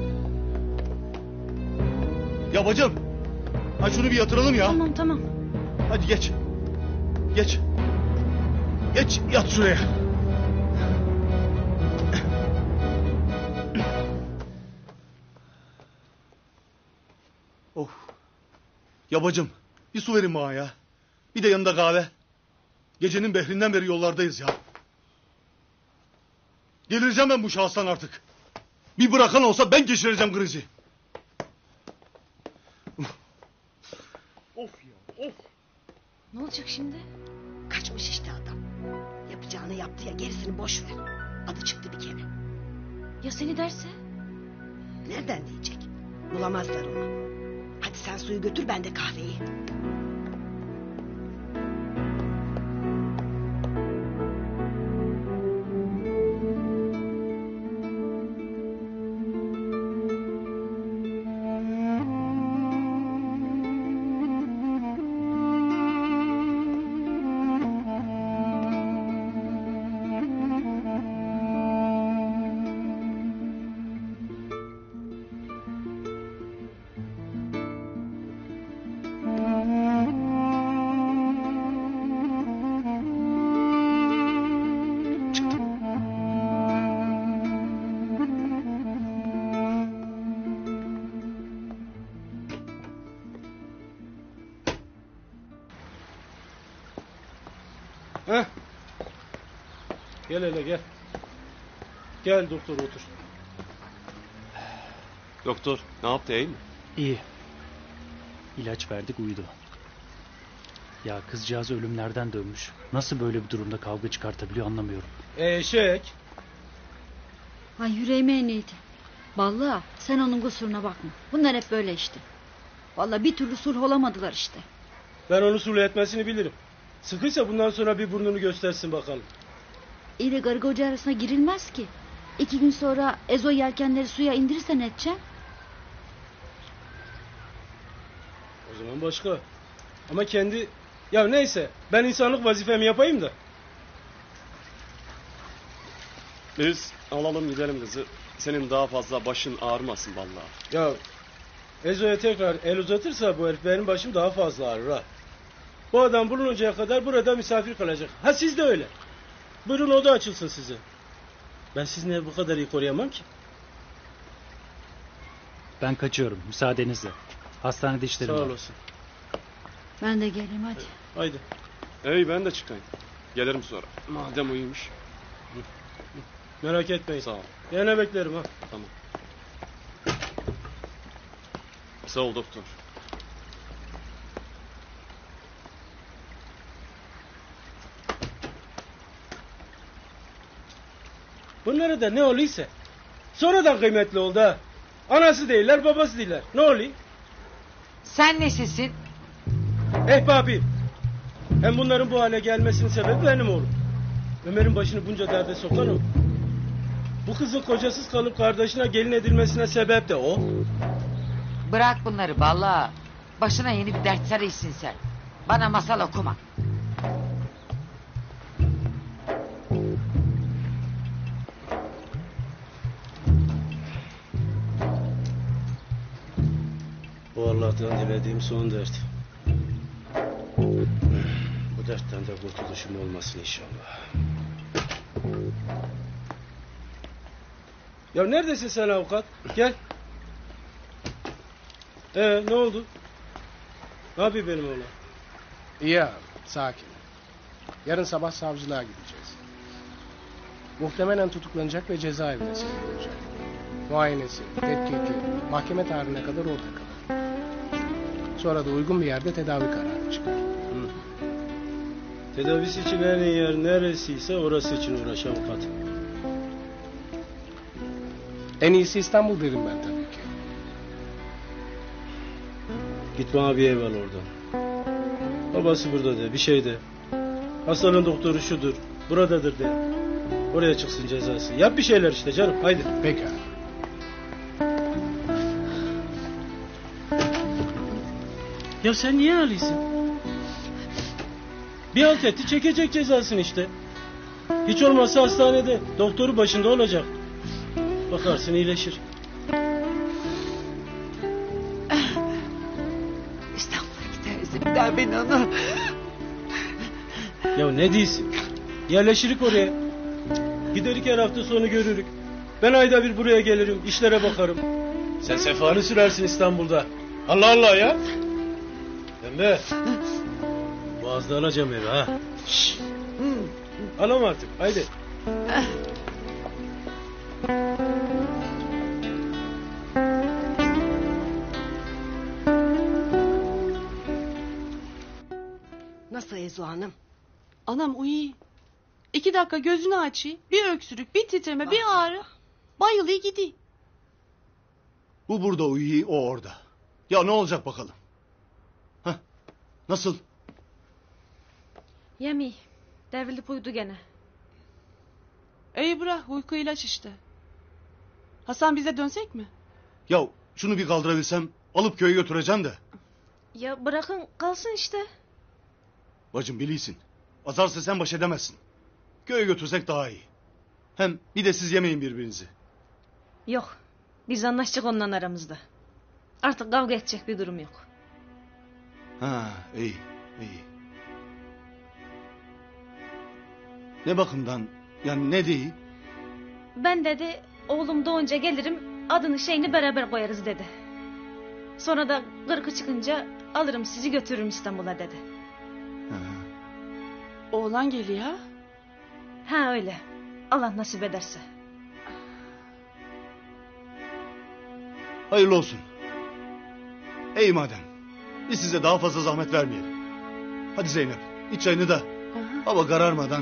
Ya bacım. Ha şunu bir yatıralım ya. Tamam tamam. Hadi geç. Geç. Geç yat şuraya. Of. Ya bacım bir su verin bana ya. Bir de yanında kahve. Gecenin behrinden beri yollardayız ya. Gelireceğim ben bu şahıstan artık. Bir bırakan olsa ben geçireceğim krizi. Of ya of. Ne olacak şimdi? Kaçmış işte adam. Yapacağını yaptı ya gerisini boş ver. Adı çıktı bir kere. Ya seni derse? Nereden diyecek? Bulamazlar onu. Hadi sen suyu götür ben de kahveyi. Heh. Gel hele gel. Gel doktor otur. Doktor ne yaptı iyi mi? İyi. İlaç verdik uyudu. Ya kızcağız ölümlerden dönmüş. Nasıl böyle bir durumda kavga çıkartabiliyor anlamıyorum. Eşek. Ay yüreğime ineydi. Vallahi sen onun kusuruna bakma. Bunlar hep böyle işte. Vallahi bir türlü sulh olamadılar işte. Ben onu sulh etmesini bilirim. Sıkıysa bundan sonra bir burnunu göstersin bakalım. İyi de karı koca arasına girilmez ki. iki gün sonra Ezo yelkenleri suya indirirsen ne edeceksin? O zaman başka. Ama kendi... Ya neyse ben insanlık vazifemi yapayım da. Biz alalım gidelim kızı. Senin daha fazla başın ağrımasın vallahi. Ya Ezo'ya tekrar el uzatırsa bu herif benim başım daha fazla ağrır ha. Bu adam bulununcaya kadar burada misafir kalacak. Ha siz de öyle. Buyurun oda açılsın size. Ben sizin evi bu kadar iyi koruyamam ki. Ben kaçıyorum müsaadenizle. Hastanede işlerim Sağ var. olasın. Ben de geleyim hadi. Haydi. Ey ben de çıkayım. Gelirim sonra. Madem uyumuş. Merak etmeyin. Sağ ol. Yine beklerim ha. Tamam. Sağ ol doktor. Bunlara da ne oluyorsa sonradan kıymetli oldu ha. Anası değiller, babası değiller. Ne oluyor? Sen nesisin? Ehbabiyim. Hem bunların bu hale gelmesinin sebebi benim oğlum. Ömer'in başını bunca derde sokan o. Bu kızın kocasız kalıp kardeşine gelin edilmesine sebep de o. Bırak bunları vallahi. Başına yeni bir dert sarıyorsun sen. Bana masal okuma. Bu Allah'tan dilediğim son dert. Bu dertten de kurtuluşum olmasın inşallah. Ya neredesin sen avukat? Gel. Ee ne oldu? Ne yapıyor benim oğlan? İyi abi, sakin. Yarın sabah savcılığa gideceğiz. Muhtemelen tutuklanacak ve cezaevine sevk olacak. Muayenesi, tetkiki, mahkeme tarihine kadar orada kalır. Sonra da uygun bir yerde tedavi kararı çıkar. Hı. Tedavisi için en iyi yer neresiyse orası için uğraş avukat. En iyisi İstanbul derim ben tabii ki. Git bana bir ev al oradan. Babası burada de, bir şey de. Hastanın doktoru şudur, buradadır de. Oraya çıksın cezası. Yap bir şeyler işte canım, haydi. Peki abi. Ya sen niye ağlıyorsun? Bir halt etti, çekecek cezasını işte. Hiç olmazsa hastanede, doktoru başında olacak. Bakarsın iyileşir. İstanbul'a gideriz bir daha ben onu. Ya ne diyorsun? Yerleşirik oraya. Giderik her hafta sonu görürük. Ben ayda bir buraya gelirim, işlere bakarım. Sen sefanı sürersin İstanbul'da. Allah Allah ya. Pembe. Boğazda alacağım evi ha. Şşş. Alam artık, haydi. Nasıl Ezo Hanım? Anam uyu. İki dakika gözünü açı. Bir öksürük, bir titreme, bir ağrı. Bayılı gidiyor. Bu burada uyuyor, o orada. Ya ne olacak bakalım? Heh, nasıl? Yemi. Devrilip uyudu gene. İyi bırak, uyku ilaç işte. Hasan bize dönsek mi? Ya şunu bir kaldırabilsem alıp köye götüreceğim de. Ya bırakın kalsın işte. Bacım bilirsin. Azarsa sen baş edemezsin. Köye götürsek daha iyi. Hem bir de siz yemeyin birbirinizi. Yok. Biz anlaştık ondan aramızda. Artık kavga edecek bir durum yok. Ha iyi iyi. Ne bakımdan yani ne değil? Ben dedi oğlum doğunca gelirim adını şeyini beraber koyarız dedi. Sonra da kırkı çıkınca alırım sizi götürürüm İstanbul'a dedi. Ha. Oğlan geliyor ha? Ha öyle. Allah nasip ederse. Hayırlı olsun. İyi madem. Biz size daha fazla zahmet vermeyelim. Hadi Zeynep iç çayını da. Hava kararmadan.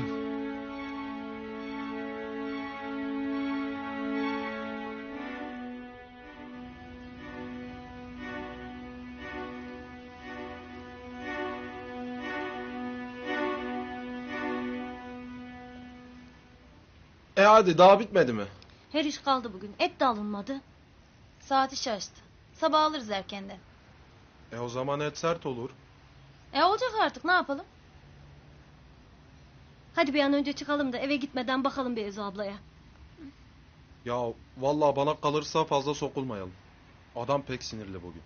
E hadi daha bitmedi mi? Her iş kaldı bugün. Et de alınmadı. Saati şaştı. Sabah alırız erkenden. E o zaman et sert olur. E olacak artık ne yapalım? Hadi bir an önce çıkalım da eve gitmeden bakalım bir Ezo ablaya. Ya vallahi bana kalırsa fazla sokulmayalım. Adam pek sinirli bugün.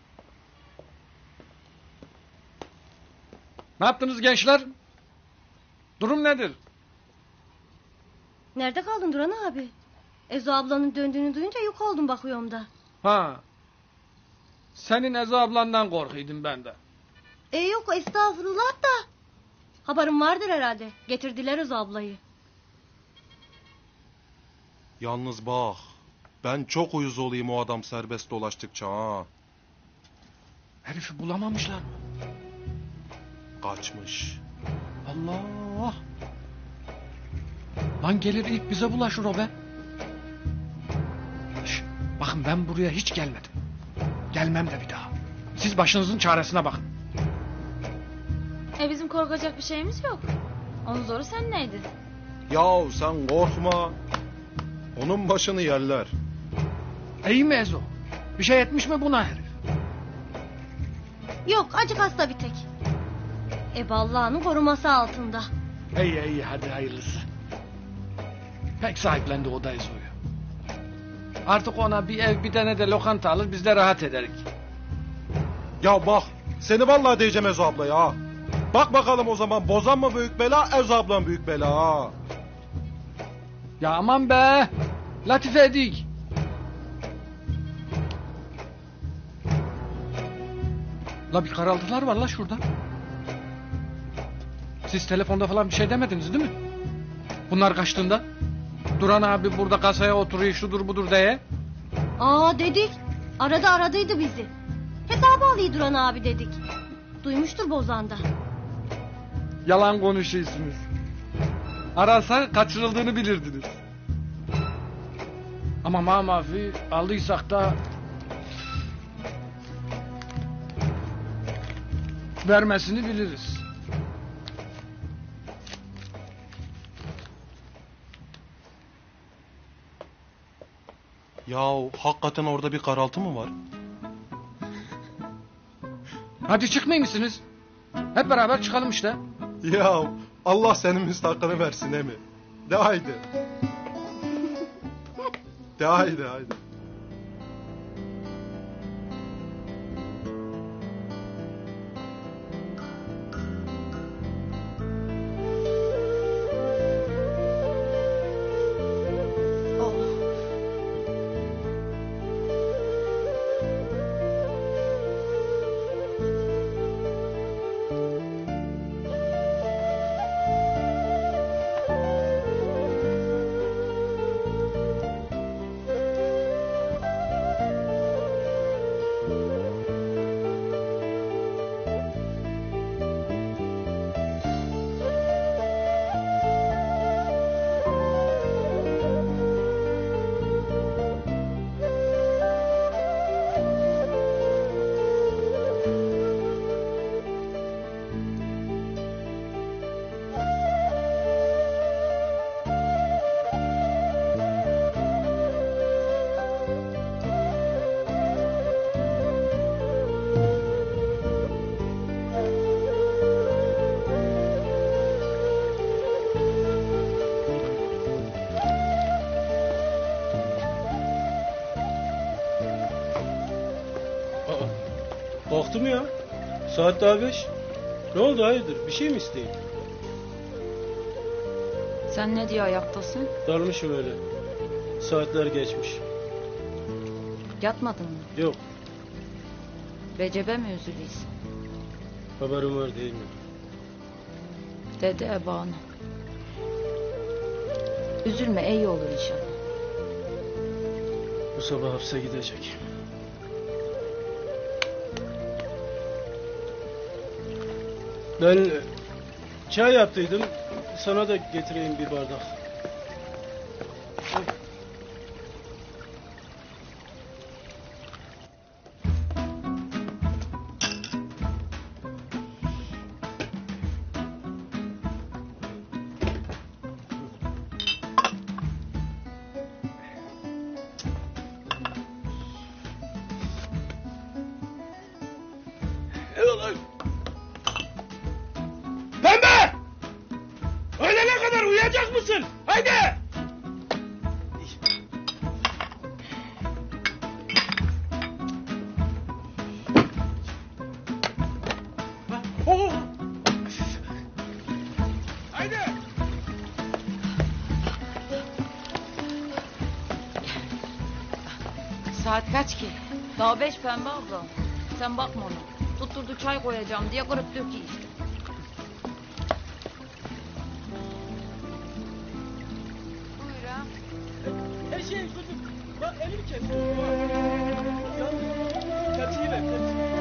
Ne yaptınız gençler? Durum nedir? Nerede kaldın Duran abi? Ezo ablanın döndüğünü duyunca yok oldum bakıyorum da. Ha. Senin Ezo ablandan korkuydum ben de. E yok estağfurullah da. Haberim vardır herhalde. Getirdiler Ezo ablayı. Yalnız bak. Ben çok uyuz olayım o adam serbest dolaştıkça ha. Herifi bulamamışlar mı? Kaçmış. Allah. Lan gelir ilk bize bulaşır o be. Şş, bakın ben buraya hiç gelmedim. Gelmem de bir daha. Siz başınızın çaresine bakın. E bizim korkacak bir şeyimiz yok. Onun zoru sen neydi? Yahu sen korkma. Onun başını yerler. İyi mi Ezo? Bir şey etmiş mi buna herif? Yok acık hasta bir tek. Ebe Allah'ın koruması altında. İyi iyi hadi hayırlısı. Pek sahiplendi o da Ezo'yu. Artık ona bir ev bir tane de lokanta alır biz de rahat ederik. Ya bak seni vallahi diyeceğim Ezo ablaya ha. Bak bakalım o zaman Bozan mı büyük bela Ezo ablan büyük bela ha. Ya aman be. Latife edik. La bir karaltılar var la şurada. Siz telefonda falan bir şey demediniz değil mi? Bunlar kaçtığında. Duran abi burada kasaya oturuyor şudur budur diye. Aa dedik. Arada aradıydı bizi. Hesabı alayım Duran abi dedik. Duymuştur Bozan'da. Yalan konuşuyorsunuz. Arasa kaçırıldığını bilirdiniz. Ama mamafi aldıysak da vermesini biliriz. Yahu hakikaten orada bir karaltı mı var? Hadi çıkmayın mısınız? Hep beraber çıkalım işte. Ya Allah senin müstakını versin emi. De haydi. De haydi haydi. Kalktı mı ya? Saat daha beş. Ne oldu hayırdır? Bir şey mi isteyin? Sen ne diye ayaktasın? Darmışım öyle. Saatler geçmiş. Yatmadın mı? Yok. Recep'e mi üzülüyorsun? Haberim var değil mi? Dedi Ebanu. Üzülme iyi olur inşallah. Bu sabah hapse gidecek. Ben çay yaptıydım. Sana da getireyim bir bardak. Çıkacak mısın? Haydi! Oh! Haydi! Saat kaç ki? Daha beş Pembe abla. Sen bakma ona. Tutturdu çay koyacağım diye kırıp döküyor işte. Her şey kötü. Bak elim kesiyor. Tepsiyi ver.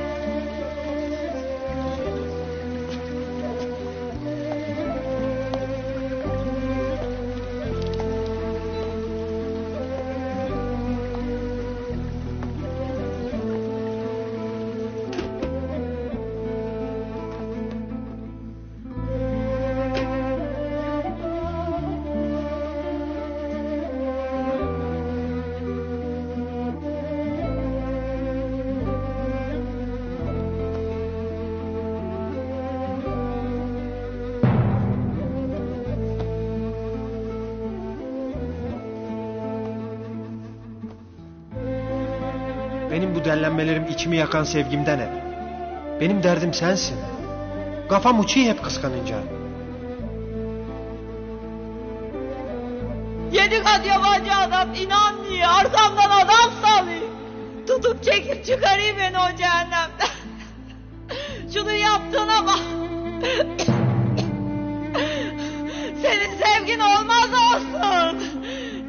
Benim bu dellenmelerim içimi yakan sevgimden hep. Benim derdim sensin. Kafam uçuyor hep kıskanınca. Yedi kat yabancı adam inanmıyor. Arkamdan adam salıyor. Tutup çekip çıkarayım beni o cehennemden. Şunu yaptığına bak. Senin sevgin olmaz olsun.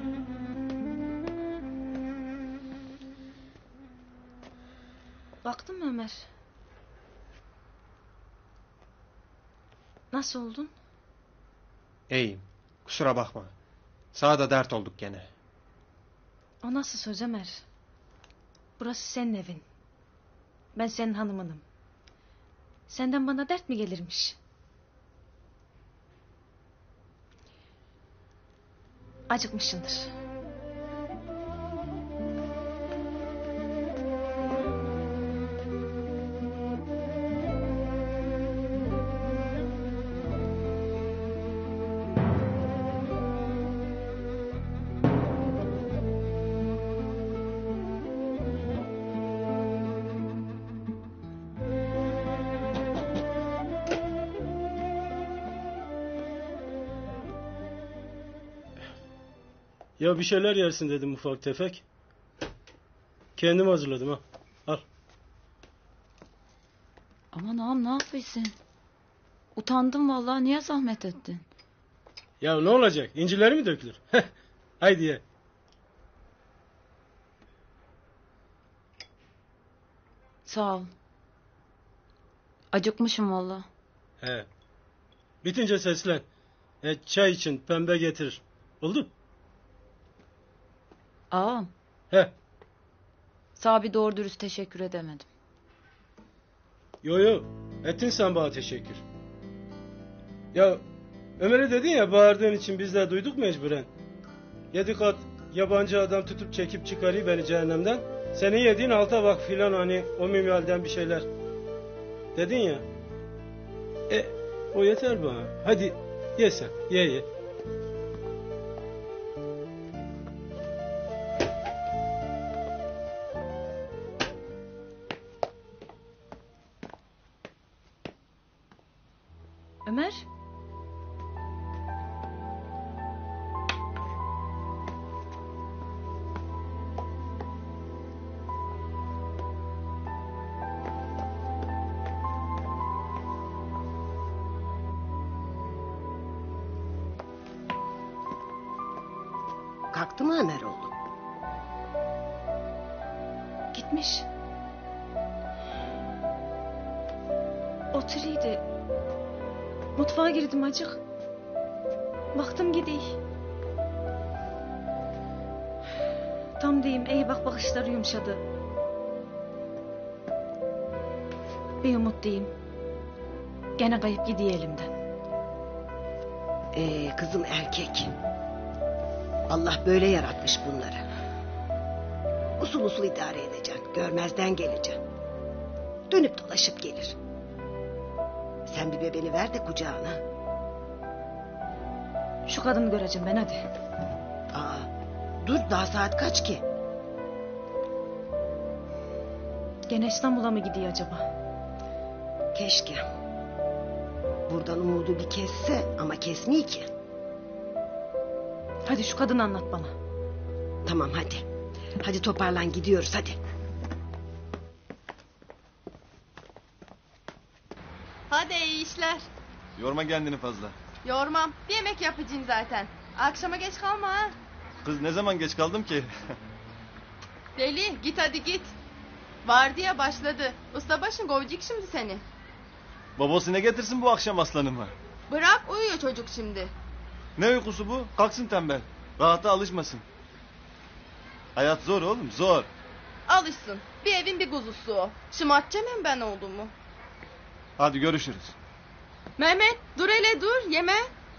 Baktın mı Ömer? Nasıl oldun? İyiyim. Kusura bakma. Sana da dert olduk gene. O nasıl söz Ömer? Burası senin evin. Ben senin hanımınım. Senden bana dert mi gelirmiş? Acıkmışsındır. Ya bir şeyler yersin dedim ufak tefek. Kendim hazırladım ha. Al. Aman ağam ne yapıyorsun? Utandım vallahi, niye zahmet ettin? Ya ne olacak? İncileri mi dökülür? Haydi ye. Sağ ol. Acıkmışım vallahi. He. Bitince seslen. E, çay için Pembe getirir. Oldu? Ağam. He. Sağ bir doğru dürüst teşekkür edemedim. Yo yo. Ettin sen bana teşekkür. Ya Ömer'e dedin ya bağırdığın için biz de duyduk mecburen. Yedi kat yabancı adam tutup çekip çıkarıyor beni cehennemden. Senin yediğin alta bak filan, hani o minvalden bir şeyler. Dedin ya. E o yeter bana. Hadi ye sen. Ye ye. Ömer? Kalktı mı Ömer oğlum? Gitmiş. Oturuydu. Mutfağa girdim acık. Baktım gidiyor. Tam diyeyim iyi bak, bakışları yumuşadı. Bir umut diyeyim. Gene kayıp gidiyor elimden. Ee, kızım erkek. Allah böyle yaratmış bunları. Usul usul idare edeceksin. Görmezden geleceksin. Dönüp dolaşıp gelir. Sen bir bebeğini ver de kucağına. Şu kadını göreceğim ben hadi. Aa, dur daha saat kaç ki? Gene İstanbul'a mı gidiyor acaba? Keşke. Buradan umudu bir kesse ama kesmiyor ki. Hadi şu kadını anlat bana. Tamam hadi. Hadi toparlan gidiyoruz hadi. Hadi iyi işler. Yorma kendini fazla. Yormam. Bir yemek yapacağım zaten. Akşama geç kalma ha. Kız ne zaman geç kaldım ki? Deli git hadi git. Vardiya başladı. Ustabaşın kovacak şimdi seni. Babası ne getirsin bu akşam aslanımı? Bırak uyuyor çocuk şimdi. Ne uykusu bu? Kalksın tembel. Rahata alışmasın. Hayat zor oğlum zor. Alışsın. Bir evin bir kuzusu o. Şımartacağım hem ben olduğumu. Hadi görüşürüz. Mehmet dur hele dur yeme.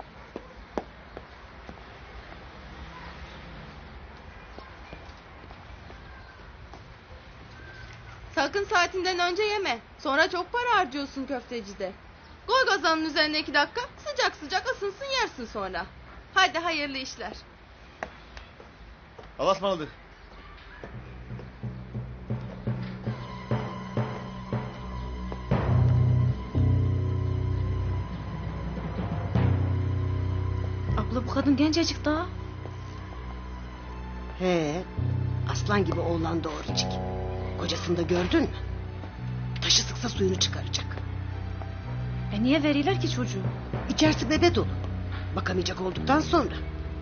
Sakın saatinden önce yeme. Sonra çok para harcıyorsun köftecide. Koy kazanın üzerine iki dakika. Sıcak sıcak ısınsın yersin sonra. Hadi hayırlı işler. Allah'a ısmarladık. Abla bu kadın gencecik daha. He, aslan gibi oğlan doğrucuk. Kocasını da gördün mü? Taşı sıksa suyunu çıkaracak. E niye veriler ki çocuğu? İçerisi bebe dolu. Bakamayacak olduktan sonra.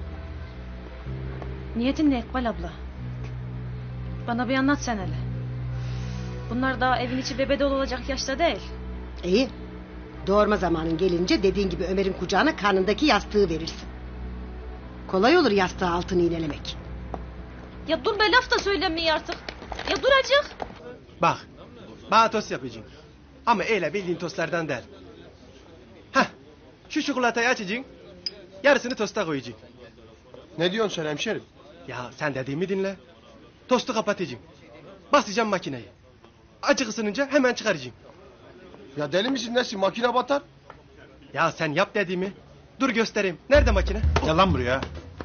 Niyetin ne İkbal abla? Bana bir anlat sen hele. Bunlar daha evin içi bebe dolu olacak yaşta değil. İyi. Doğurma zamanın gelince dediğin gibi Ömer'in kucağına karnındaki yastığı verirsin. Kolay olur yastığı altını iğnelemek. Ya dur be laf da söylemiyor artık. Ya dur acık. Bak, bana tost yapacağım. Ama öyle bildiğin tostlardan değil. Heh, şu çikolatayı açacaksın. Yarısını tosta koyacaksın. Ne diyorsun sen hemşerim? Ya sen dediğimi dinle. Tostu kapatacaksın. Basacağım makineyi. Acık ısınınca hemen çıkaracaksın. Ya deli misin nesin? Makine batar. Ya sen yap dediğimi. Dur göstereyim. Nerede makine? Gel lan buraya.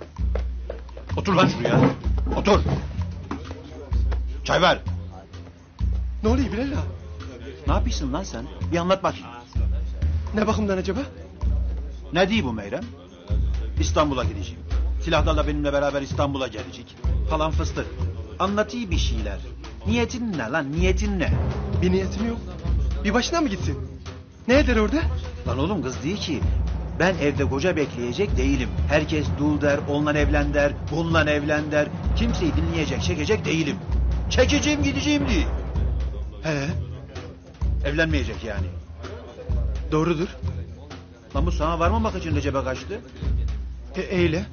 Otur lan şuraya. Otur. Çay ver. Ne oluyor Bilal ağa? Ne yapıyorsun lan sen? Bir anlat bakayım. Ne bakımdan acaba? Ne diyor bu Meyrem? İstanbul'a gideceğim. Silahlarla benimle beraber İstanbul'a gelecek. Falan fıstık. Anlatıyor bir şeyler. Niyetin ne lan? Niyetin ne? Bir niyetim yok. Bir başına mı gitsin? Ne eder orada? Lan oğlum kız diyor ki ben evde koca bekleyecek değilim. Herkes dul der, onunla evlen der, bununla evlen der. Kimseyi dinleyecek, çekecek değilim. Çekeceğim gideceğim diye. He. Evlenmeyecek yani. Doğrudur. Lan bu sana varmamak için Recep'e kaçtı. E, eyle.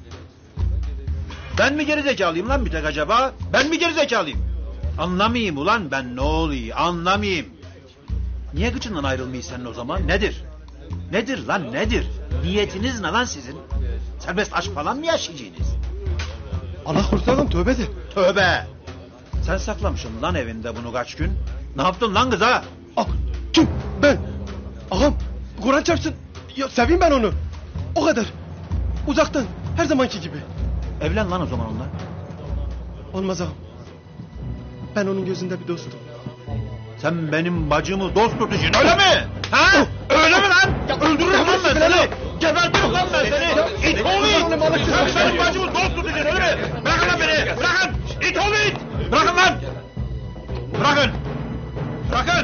Ben mi gerizekalıyım lan bir tek acaba? Ben mi gerizekalıyım? Anlamayayım ulan ben ne oluyor anlamayayım. Niye gıçından ayrılmayız senin o zaman? Nedir? Nedir lan nedir? Niyetiniz ne lan sizin? Serbest aşk falan mı yaşayacaksınız? Allah kurtarsın tövbe de. Tövbe. Sen saklamışsın lan evinde bunu kaç gün. Ne yaptın lan kıza? Ah, kim? Ben. Ağam Kur'an çarpsın. Ya, seveyim ben onu. O kadar. Uzaktan her zamanki gibi. Evlen lan o zaman onunla. Olmaz ağam. Ben onun gözünde bir dostum. Sen benim bacımı dost tutacaksın öyle mi? Ha? Öyle mi lan? Ya öldürürüm lan ben seni. Gebertirim lan ben seni. İt oğlu it. Sen benim bacımı dost tutacaksın öyle mi? Bırakın lan beni. Bırakın. İt oğlu it. Bırakın lan. Bırakın. Bırakın.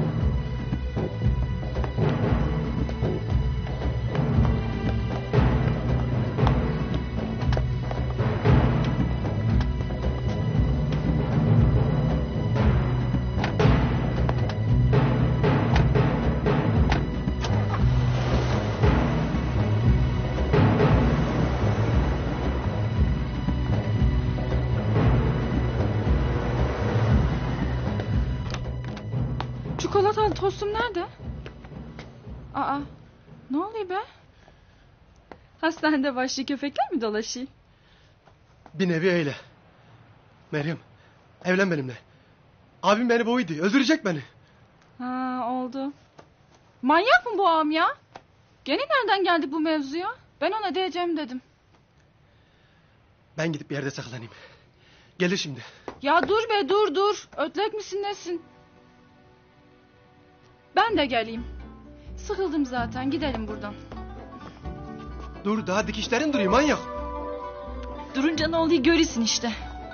Çikolatalı tostum nerede? Aa, ne oluyor be? Hastanede vahşi köpekler mi dolaşıyor? Bir nevi öyle. Meryem evlen benimle. Abim beni boğuydu. Öldürecek beni. Ha oldu. Manyak mı bu ağam ya? Gene nereden geldik bu mevzuya? Ben ona diyeceğim dedim. Ben gidip bir yerde saklanayım. Gelir şimdi. Ya dur be dur dur. Ötlek misin nesin? Ben de geleyim. Sıkıldım zaten, gidelim buradan. Dur daha dikişlerin duruyor manyak. Durunca ne oluyor görürsün işte.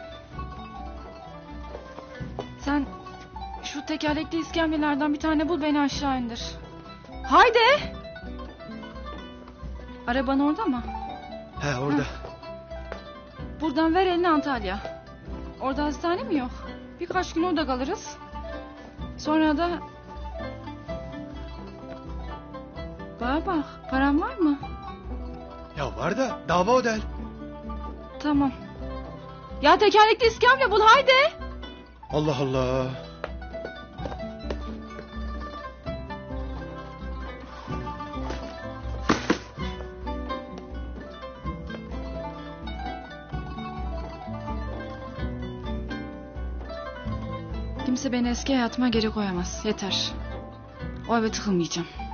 Sen şu tekerlekli iskemlelerden bir tane bul, beni aşağı indir. Haydi. Araban orada mı? He orada. Heh. Buradan ver elini Antalya. Orada hastane mi yok? Birkaç gün orada kalırız. Sonra da... Bana bak, param var mı? Ya var da dava o değil. Tamam. Ya tekerlekli iskemle bul haydi. Allah Allah. Kimse beni eski hayatıma geri koyamaz. Yeter. O eve tıkılmayacağım.